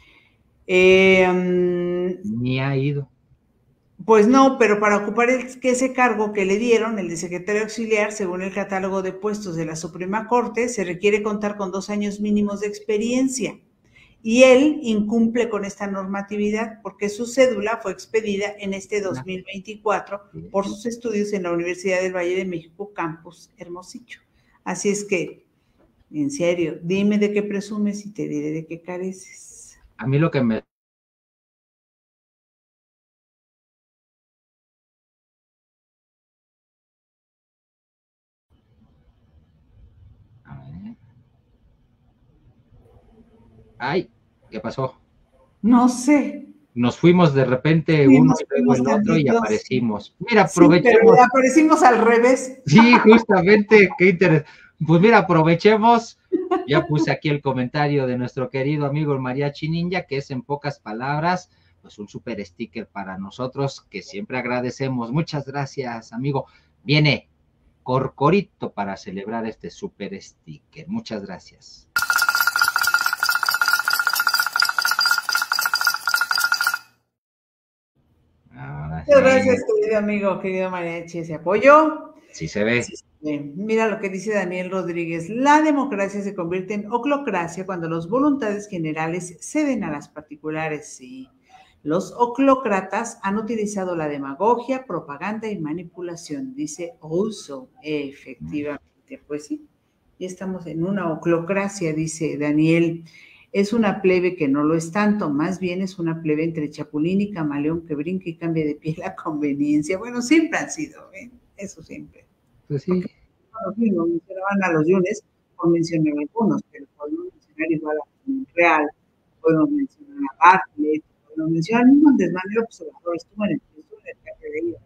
Ni ha ido. Pues no, pero para ocupar ese cargo que le dieron, el de secretario auxiliar, según el catálogo de puestos de la Suprema Corte, se requiere contar con 2 años mínimos de experiencia. Y él incumple con esta normatividad porque su cédula fue expedida en este 2024 por sus estudios en la Universidad del Valle de México, Campus Hermosillo. Así es que, en serio, dime de qué presumes y te diré de qué careces. A mí lo que me... A ver. Ay, ¿qué pasó? No sé. Nos fuimos de repente uno y luego el otro y aparecimos. Mira, aprovechemos. Sí, pero aparecimos al revés. Sí, justamente, qué interesante. Pues mira, aprovechemos. Ya puse aquí el comentario de nuestro querido amigo el Mariachi Ninja, que es en pocas palabras, pues un super sticker para nosotros que siempre agradecemos. Muchas gracias, amigo. Viene Corcorito para celebrar este super sticker. Muchas gracias. Muchas gracias, querido amigo, querido Mariachi, ese apoyo. Sí se ve. Sí, mira lo que dice Daniel Rodríguez. La democracia se convierte en oclocracia cuando las voluntades generales ceden a las particulares. Sí. Los oclócratas han utilizado la demagogia, propaganda y manipulación, dice Ouso. Efectivamente, pues sí. Ya estamos en una oclocracia, dice Daniel. Es una plebe que no lo es tanto, más bien es una plebe entre chapulín y camaleón que brinca y cambia de piel a conveniencia. Bueno, siempre han sido, ¿eh? Eso siempre. Pues sí. Porque, no mencionaban a los yunes, por mencionar algunos, pero podemos mencionar igual a Real, podemos mencionar a Bartlett, podemos mencionar al mismo Andrés Manuel López Obrador, estuvo en el traje de ellos.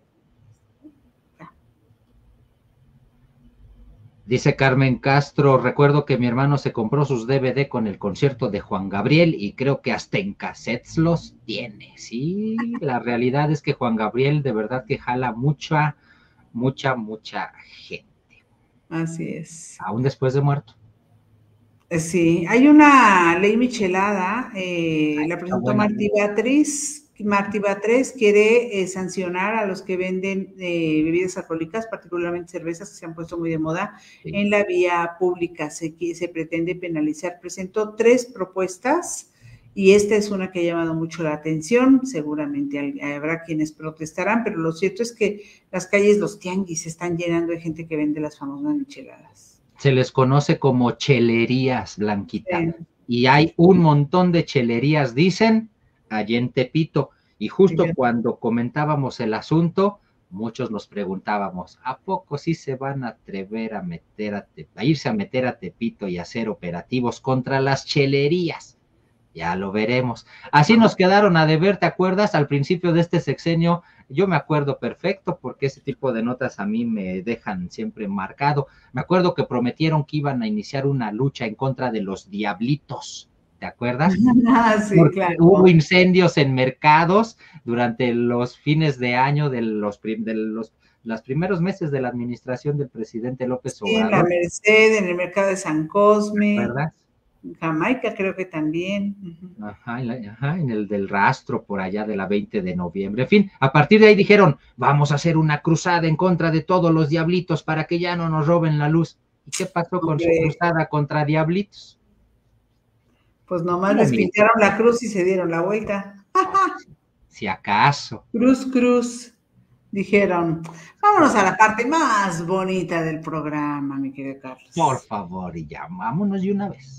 Dice Carmen Castro, recuerdo que mi hermano se compró sus DVD con el concierto de Juan Gabriel y creo que hasta en cassettes los tiene. Sí, la realidad es que Juan Gabriel de verdad que jala mucha gente. Así es. Aún después de muerto. Sí, hay una ley michelada, la presentó Martí Batres quiere sancionar a los que venden bebidas alcohólicas, particularmente cervezas que se han puesto muy de moda en la vía pública. Se pretende penalizar. Presentó 3 propuestas y esta es una que ha llamado mucho la atención. Seguramente habrá quienes protestarán, pero lo cierto es que las calles, los tianguis, se están llenando de gente que vende las famosas micheladas. Se les conoce como chelerías, Blanquita. Sí. Y hay un montón de chelerías, dicen, allá en Tepito. Y justo cuando comentábamos el asunto, muchos nos preguntábamos, ¿a poco sí se van a atrever a irse a meter a Tepito y hacer operativos contra las chelerías? Ya lo veremos. Así nos quedaron a deber, ¿te acuerdas? Al principio de este sexenio, yo me acuerdo perfecto porque ese tipo de notas a mí me dejan siempre marcado. Me acuerdo que prometieron que iban a iniciar una lucha en contra de los diablitos, ¿te acuerdas? Sí, porque claro. Hubo incendios en mercados durante los fines de año de los primeros meses de la administración del presidente López Obrador. En la Merced, en el mercado de San Cosme. ¿Verdad? Jamaica creo que también. Ajá, en el del Rastro, por allá de la 20 de noviembre. En fin, a partir de ahí dijeron, vamos a hacer una cruzada en contra de todos los diablitos para que ya no nos roben la luz. ¿Y qué pasó con su cruzada contra diablitos? Pues nomás les pintaron la cruz y se dieron la vuelta. Si acaso. Cruz. Dijeron, vámonos a la parte más bonita del programa, mi querido Carlos. Por favor, y ya, vámonos de una vez.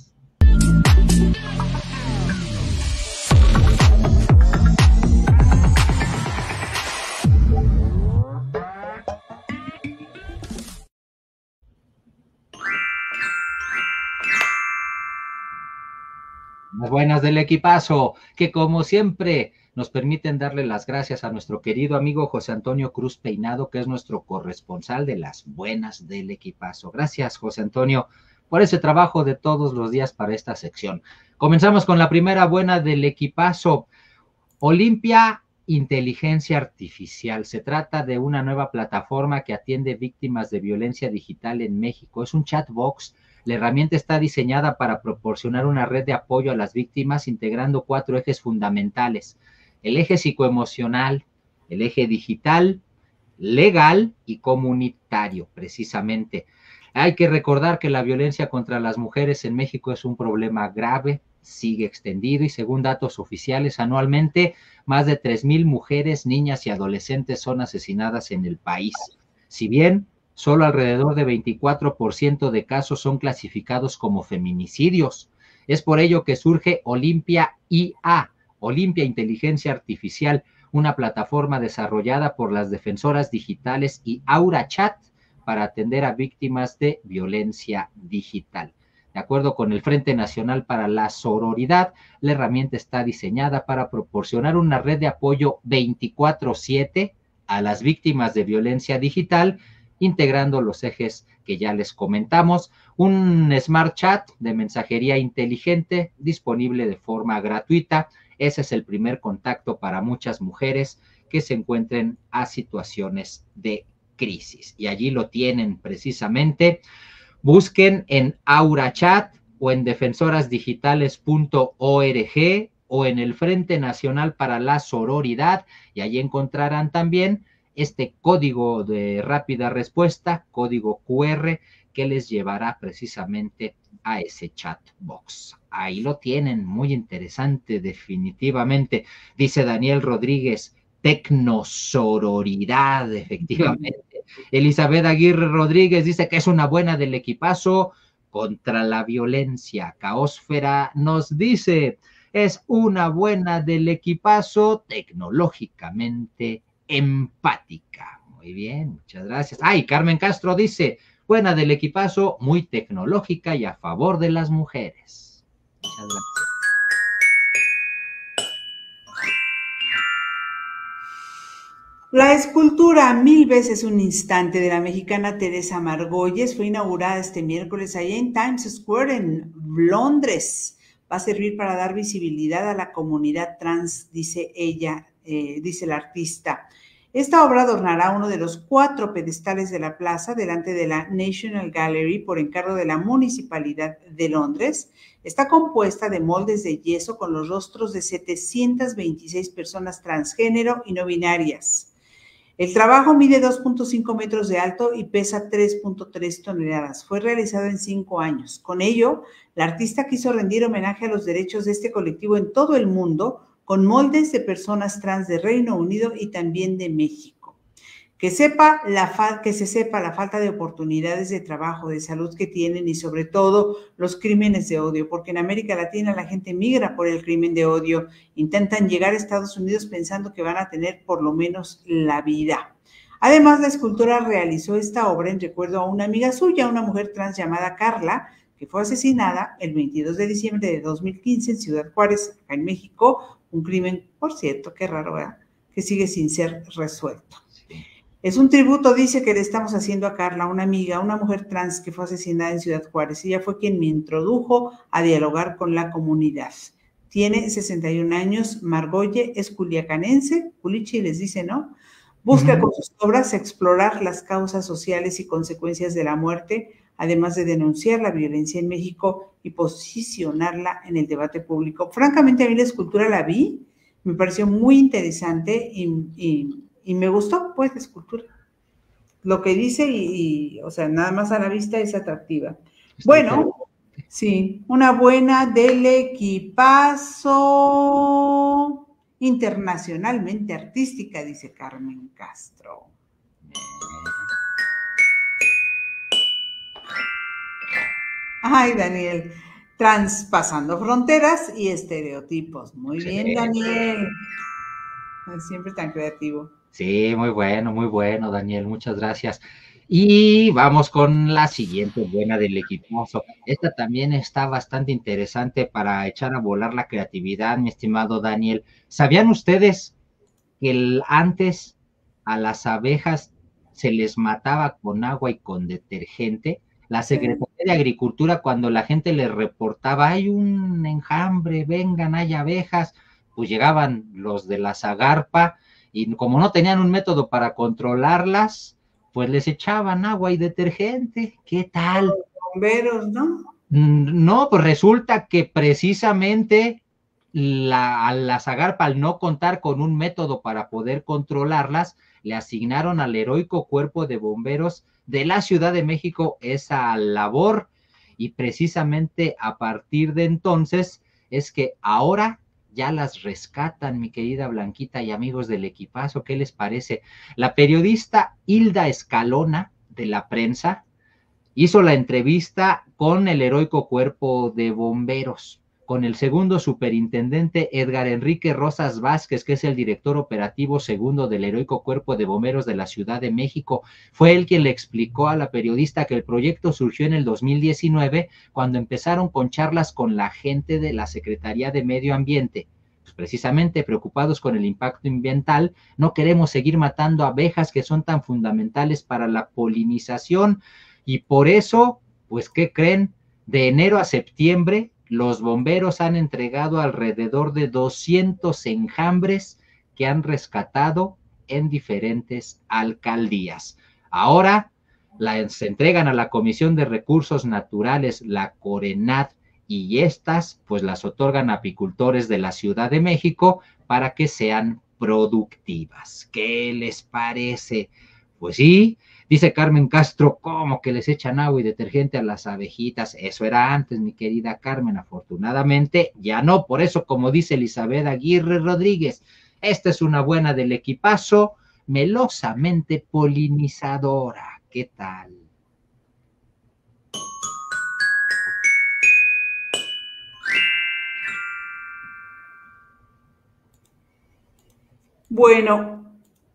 Las buenas del equipazo, que como siempre nos permiten darle las gracias a nuestro querido amigo José Antonio Cruz Peinado, que es nuestro corresponsal de las buenas del equipazo. Gracias, José Antonio, por ese trabajo de todos los días para esta sección. Comenzamos con la primera buena del equipazo. Olimpia Inteligencia Artificial. Se trata de una nueva plataforma que atiende víctimas de violencia digital en México. Es un chatbox. La herramienta está diseñada para proporcionar una red de apoyo a las víctimas, integrando 4 ejes fundamentales: el eje psicoemocional, el eje digital, legal y comunitario, precisamente. Hay que recordar que la violencia contra las mujeres en México es un problema grave, sigue extendido y según datos oficiales, anualmente más de 3,000 mujeres, niñas y adolescentes son asesinadas en el país. Si bien solo alrededor de 24% de casos son clasificados como feminicidios. Es por ello que surge Olimpia IA, Olimpia Inteligencia Artificial, una plataforma desarrollada por las defensoras digitales y Aura Chat para atender a víctimas de violencia digital. De acuerdo con el Frente Nacional para la Sororidad, la herramienta está diseñada para proporcionar una red de apoyo 24/7 a las víctimas de violencia digital, integrando los ejes que ya les comentamos, un Smart Chat de mensajería inteligente disponible de forma gratuita. Ese es el primer contacto para muchas mujeres que se encuentren a situaciones de crisis. Y allí lo tienen precisamente. Busquen en Aura Chat o en defensorasdigitales.org o en el Frente Nacional para la Sororidad, y allí encontrarán también este código de rápida respuesta, código QR, que les llevará precisamente a ese chatbox. Ahí lo tienen, muy interesante definitivamente. Dice Daniel Rodríguez, tecnosororidad, efectivamente. Elizabeth Aguirre Rodríguez dice que es una buena del equipazo contra la violencia. Caosfera nos dice, es una buena del equipazo tecnológicamente empática. Muy bien, muchas gracias. Y Carmen Castro dice, buena del equipazo, muy tecnológica y a favor de las mujeres. Muchas gracias. La escultura 1000 veces un instante de la mexicana Teresa Margolles fue inaugurada este miércoles allá en Times Square en Londres. Va a servir para dar visibilidad a la comunidad trans, dice ella, dice la artista. Esta obra adornará uno de los 4 pedestales de la plaza delante de la National Gallery por encargo de la Municipalidad de Londres. Está compuesta de moldes de yeso con los rostros de 726 personas transgénero y no binarias. El trabajo mide 2.5 metros de alto y pesa 3.3 toneladas. Fue realizado en 5 años. Con ello, la artista quiso rendir homenaje a los derechos de este colectivo en todo el mundo, con moldes de personas trans de Reino Unido y también de México. Que se sepa la falta de oportunidades de trabajo, de salud que tienen y sobre todo los crímenes de odio, porque en América Latina la gente migra por el crimen de odio, intentan llegar a Estados Unidos pensando que van a tener por lo menos la vida. Además, la escultora realizó esta obra en recuerdo a una amiga suya, una mujer trans llamada Carla, que fue asesinada el 22 de diciembre de 2015 en Ciudad Juárez, acá en México, un crimen, por cierto, qué raro, ¿verdad?, que sigue sin ser resuelto. Es un tributo, dice, que le estamos haciendo a Carla, una amiga, una mujer trans que fue asesinada en Ciudad Juárez. Ella fue quien me introdujo a dialogar con la comunidad. Tiene 61 años, Margolle es culiacanense, culichi les dice, ¿no? Busca con sus obras explorar las causas sociales y consecuencias de la muerte, además de denunciar la violencia en México y posicionarla en el debate público. Francamente, a mí la escultura la vi, me pareció muy interesante y me gustó, pues, la escultura. Lo que dice o sea, nada más a la vista es atractiva. Bueno, sí, una buena del equipazo internacionalmente artística, dice Carmen Castro. Ay, Daniel, traspasando fronteras y estereotipos. Muy bien, Daniel. Siempre tan creativo. Sí, muy bueno, Daniel, muchas gracias. Y vamos con la siguiente buena del equipazo. Esta también está bastante interesante para echar a volar la creatividad, mi estimado Daniel. ¿Sabían ustedes que antes a las abejas se les mataba con agua y con detergente? La Sí. Secretaría de Agricultura, cuando la gente le reportaba, hay un enjambre, vengan, hay abejas, pues llegaban los de la Zagarpa y como no tenían un método para controlarlas, pues les echaban agua y detergente. ¿Qué tal? Bomberos, ¿no? No, pues resulta que precisamente a la Zagarpa, al no contar con un método para poder controlarlas, le asignaron al heroico cuerpo de bomberos de la Ciudad de México esa labor, y precisamente a partir de entonces es que ahora ya las rescatan, mi querida Blanquita y amigos del equipazo. ¿Qué les parece? La periodista Hilda Escalona, de la Prensa, hizo la entrevista con el heroico cuerpo de bomberos, con el segundo superintendente Edgar Enrique Rosas Vázquez, que es el director operativo segundo del heroico cuerpo de bomberos de la Ciudad de México. Fue él quien le explicó a la periodista que el proyecto surgió en el 2019, cuando empezaron con charlas con la gente de la Secretaría de Medio Ambiente. Pues precisamente preocupados con el impacto ambiental, no queremos seguir matando abejas que son tan fundamentales para la polinización. Y por eso, pues, ¿qué creen? De enero a septiembre, los bomberos han entregado alrededor de 200 enjambres que han rescatado en diferentes alcaldías. Ahora se entregan a la Comisión de Recursos Naturales, la CORENAT, y estas pues las otorgan a apicultores de la Ciudad de México para que sean productivas. ¿Qué les parece? Pues sí. Dice Carmen Castro, ¿cómo que les echan agua y detergente a las abejitas? Eso era antes, mi querida Carmen. Afortunadamente ya no. Por eso, como dice Elizabeth Aguirre Rodríguez, esta es una buena del equipazo, melosamente polinizadora. ¿Qué tal? Bueno,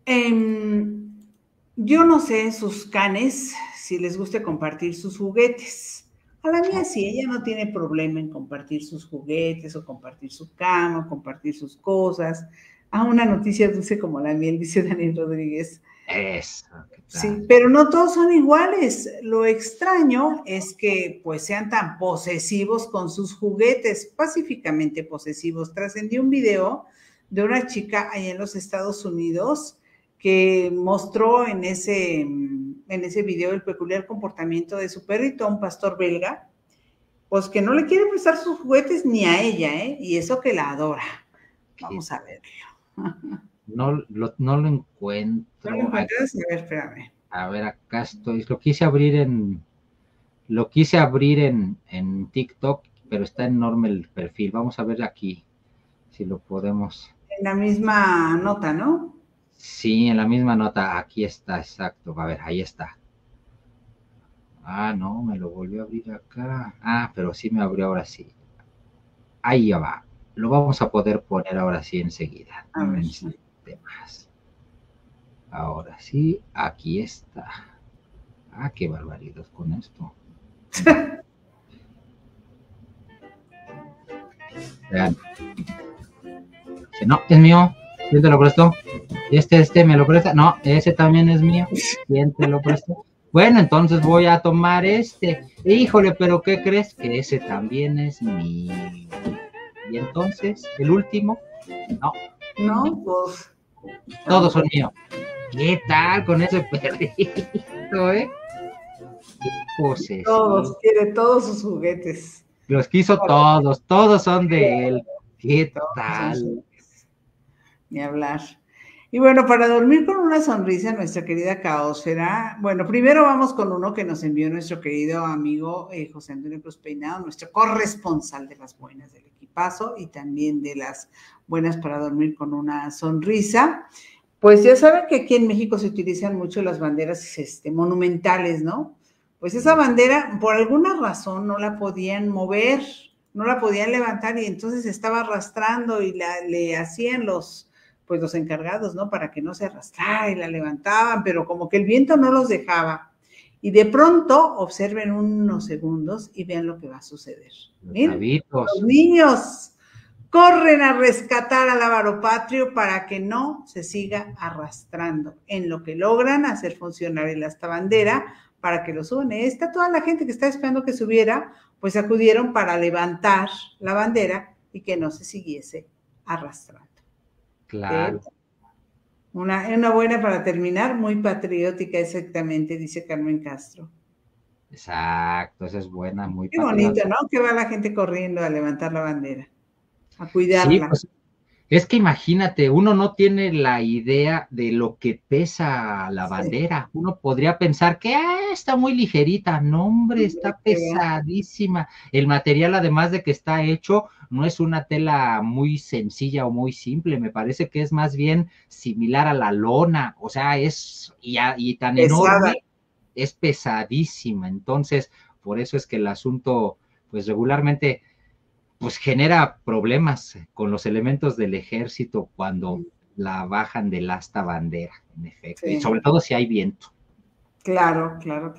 yo no sé sus canes si les guste compartir sus juguetes. A la mía sí, ella no tiene problema en compartir sus juguetes o compartir su cama, o compartir sus cosas. Ah, una noticia dulce como la miel, dice Daniel Rodríguez. Eso, ¿qué Sí, tal? pero no todos son iguales. Lo extraño es que pues sean tan posesivos con sus juguetes, pacíficamente posesivos. Trascendió un video de una chica allá en los Estados Unidos que mostró en ese video el peculiar comportamiento de su perrito, un pastor belga, pues que no le quiere prestar sus juguetes ni a ella, ¿eh? Y eso que la adora. Vamos a verlo. No lo ¿No lo encuentro. encuentras? A ver, espérame. A ver, acá estoy. Lo quise abrir en TikTok, pero está enorme el perfil. Vamos a ver aquí si lo podemos. En la misma nota, ¿no? Sí, en la misma nota. Aquí está, exacto. A ver, ahí está. Ah, no, me lo volvió a abrir acá. Ah, pero sí me abrió ahora sí. Ahí ya va. Lo vamos a poder poner ahora sí enseguida. A ver. Un instante más. Ahora sí, aquí está. Ah, qué barbaridad con esto. Vean. Dice, no, es mío. ¿Quién te lo prestó? Este me lo presta. No, ese también es mío. ¿Quién te lo prestó? Bueno, entonces voy a tomar este. Híjole, pero ¿qué crees? Que ese también es mío. Y entonces, el último, no. No, pues. Todos son míos. ¿Qué tal con ese perrito, eh? Qué posesivo. Todos, quiere todos sus juguetes. Los quiso todos son de él. ¿Qué tal? Ni hablar. Y bueno, para dormir con una sonrisa, nuestra querida Caosfera, bueno, primero vamos con uno que nos envió nuestro querido amigo José Antonio Cruz Peinado, nuestro corresponsal de las buenas del equipazo y también de las buenas para dormir con una sonrisa. Pues ya saben que aquí en México se utilizan mucho las banderas monumentales, ¿no? Pues esa bandera, por alguna razón, no la podían mover, no la podían levantar y entonces estaba arrastrando y le hacían los encargados, ¿no? Para que no se arrastrara y la levantaban, pero como que el viento no los dejaba. Y de pronto observen unos segundos y vean lo que va a suceder. Miren, los niños corren a rescatar al avaro patrio para que no se siga arrastrando, en lo que logran hacer funcionar el asta bandera para que lo suban. Está toda la gente que está esperando que subiera, pues acudieron para levantar la bandera y que no se siguiese arrastrando. Claro. Una buena para terminar, muy patriótica exactamente, dice Carmen Castro. Exacto, esa es buena, muy Qué bonito, ¿no? Que va la gente corriendo a levantar la bandera, a cuidarla. Sí, pues, es que imagínate, uno no tiene la idea de lo que pesa la bandera. Uno podría pensar que está muy ligerita. No, hombre, está pesadísima. El material, además de que está hecho, no es una tela muy sencilla o muy simple. Me parece que es más bien similar a la lona. O sea, y tan pesada. Enorme, es pesadísima. Entonces, por eso es que el asunto, pues regularmente, pues genera problemas con los elementos del ejército cuando la bajan del asta bandera, en efecto, y sobre todo si hay viento. Claro.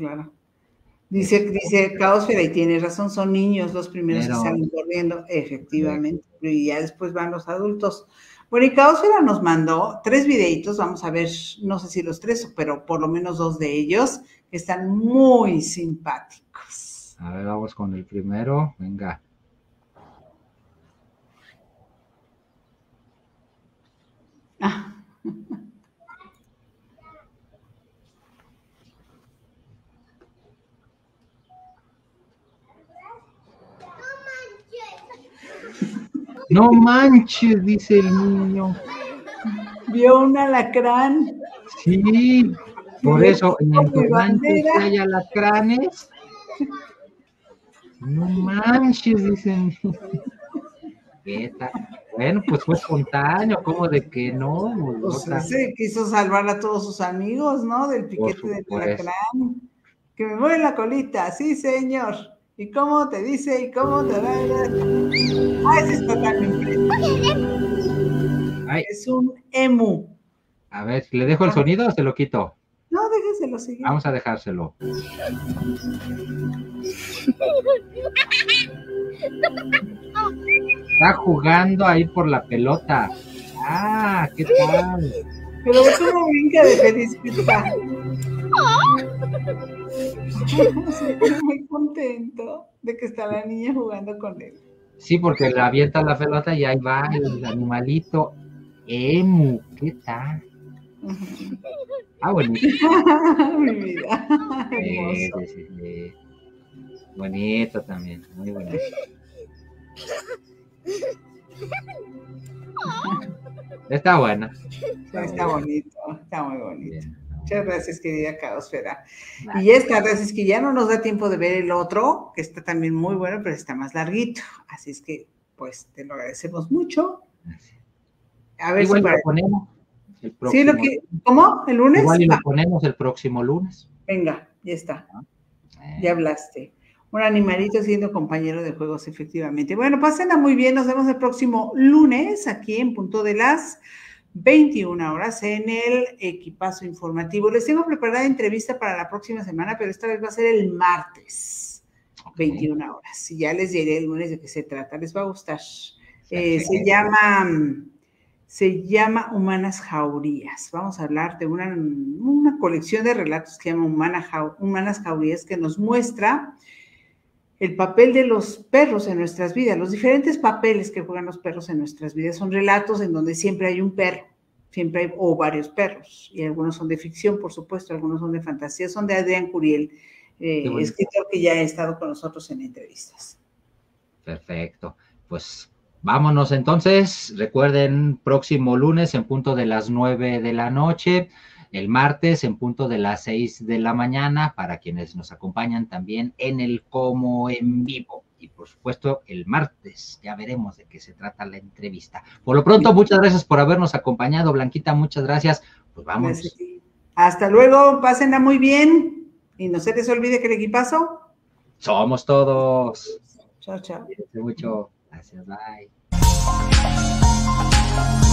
Dice Caosfera, y tiene razón, son niños los primeros que salen corriendo, efectivamente, y ya después van los adultos. Bueno, y Caosfera nos mandó 3 videitos, vamos a ver, no sé si los 3, pero por lo menos 2 de ellos, que están muy simpáticos. A ver, vamos con el primero, venga. No manches, dice el niño. Vio un alacrán. Sí, por eso en Manches hay alacranes. No manches, dicen. Bueno, pues fue espontáneo, ¿cómo de que no? Pues ese quiso salvar a todos sus amigos, ¿no? Del piquete del alacrán. Que me mueve la colita, sí, señor. ¿Y cómo te dice? ¿Y cómo te da? Ese está tan impresionante. Es un emu. A ver, ¿le dejo el sonido o se lo quito? No, déjeselo seguir. Vamos a dejárselo. Está jugando ahí por la pelota. Ah, ¿qué tal? Pero cómo brinca de feliz que está. Se pone muy contento de que está la niña jugando con él. Sí, porque le avienta la pelota y ahí va el animalito. Emu, ¿qué tal? Bonito. Mi vida. Sí. Bonito también, muy bonito. Está buena. Está bonito, está muy bonito. Bien. Muchas gracias, querida Caosfera. Y esta vez es que ya no nos da tiempo de ver el otro, que está también muy bueno, pero está más larguito. Así es que, pues, te lo agradecemos mucho. A ver igual si lo ponemos el próximo. Sí, ¿cómo? ¿El lunes? Igual y lo ponemos el próximo lunes. Venga, ya está. Ya hablaste. Un animalito siendo compañero de juegos, efectivamente. Bueno, pásenla muy bien. Nos vemos el próximo lunes aquí en punto de las 21 horas en el Equipazo Informativo. Les tengo preparada entrevista para la próxima semana, pero esta vez va a ser el martes, 21 horas. Y ya les diré el lunes de qué se trata. Les va a gustar. Se llama Humanas Jaurías. Vamos a hablar de una colección de relatos que se llama Humanas Jaurías, que nos muestra el papel de los perros en nuestras vidas, los diferentes papeles que juegan los perros en nuestras vidas. Son relatos en donde siempre hay un perro, o varios perros, y algunos son de ficción, por supuesto, algunos son de fantasía. Son de Adrián Curiel, escritor que ya ha estado con nosotros en entrevistas. Perfecto, pues vámonos entonces. Recuerden, próximo lunes en punto de las 9 de la noche, el martes en punto de las 6 de la mañana, para quienes nos acompañan también en el Como en Vivo. Y por supuesto, el martes ya veremos de qué se trata la entrevista. Por lo pronto, muchas gracias por habernos acompañado, Blanquita, muchas gracias. Pues vamos. Hasta luego, pásenla muy bien. Y no se les olvide que el equipazo somos todos. Chao, chao. Cuídense mucho. Gracias, bye.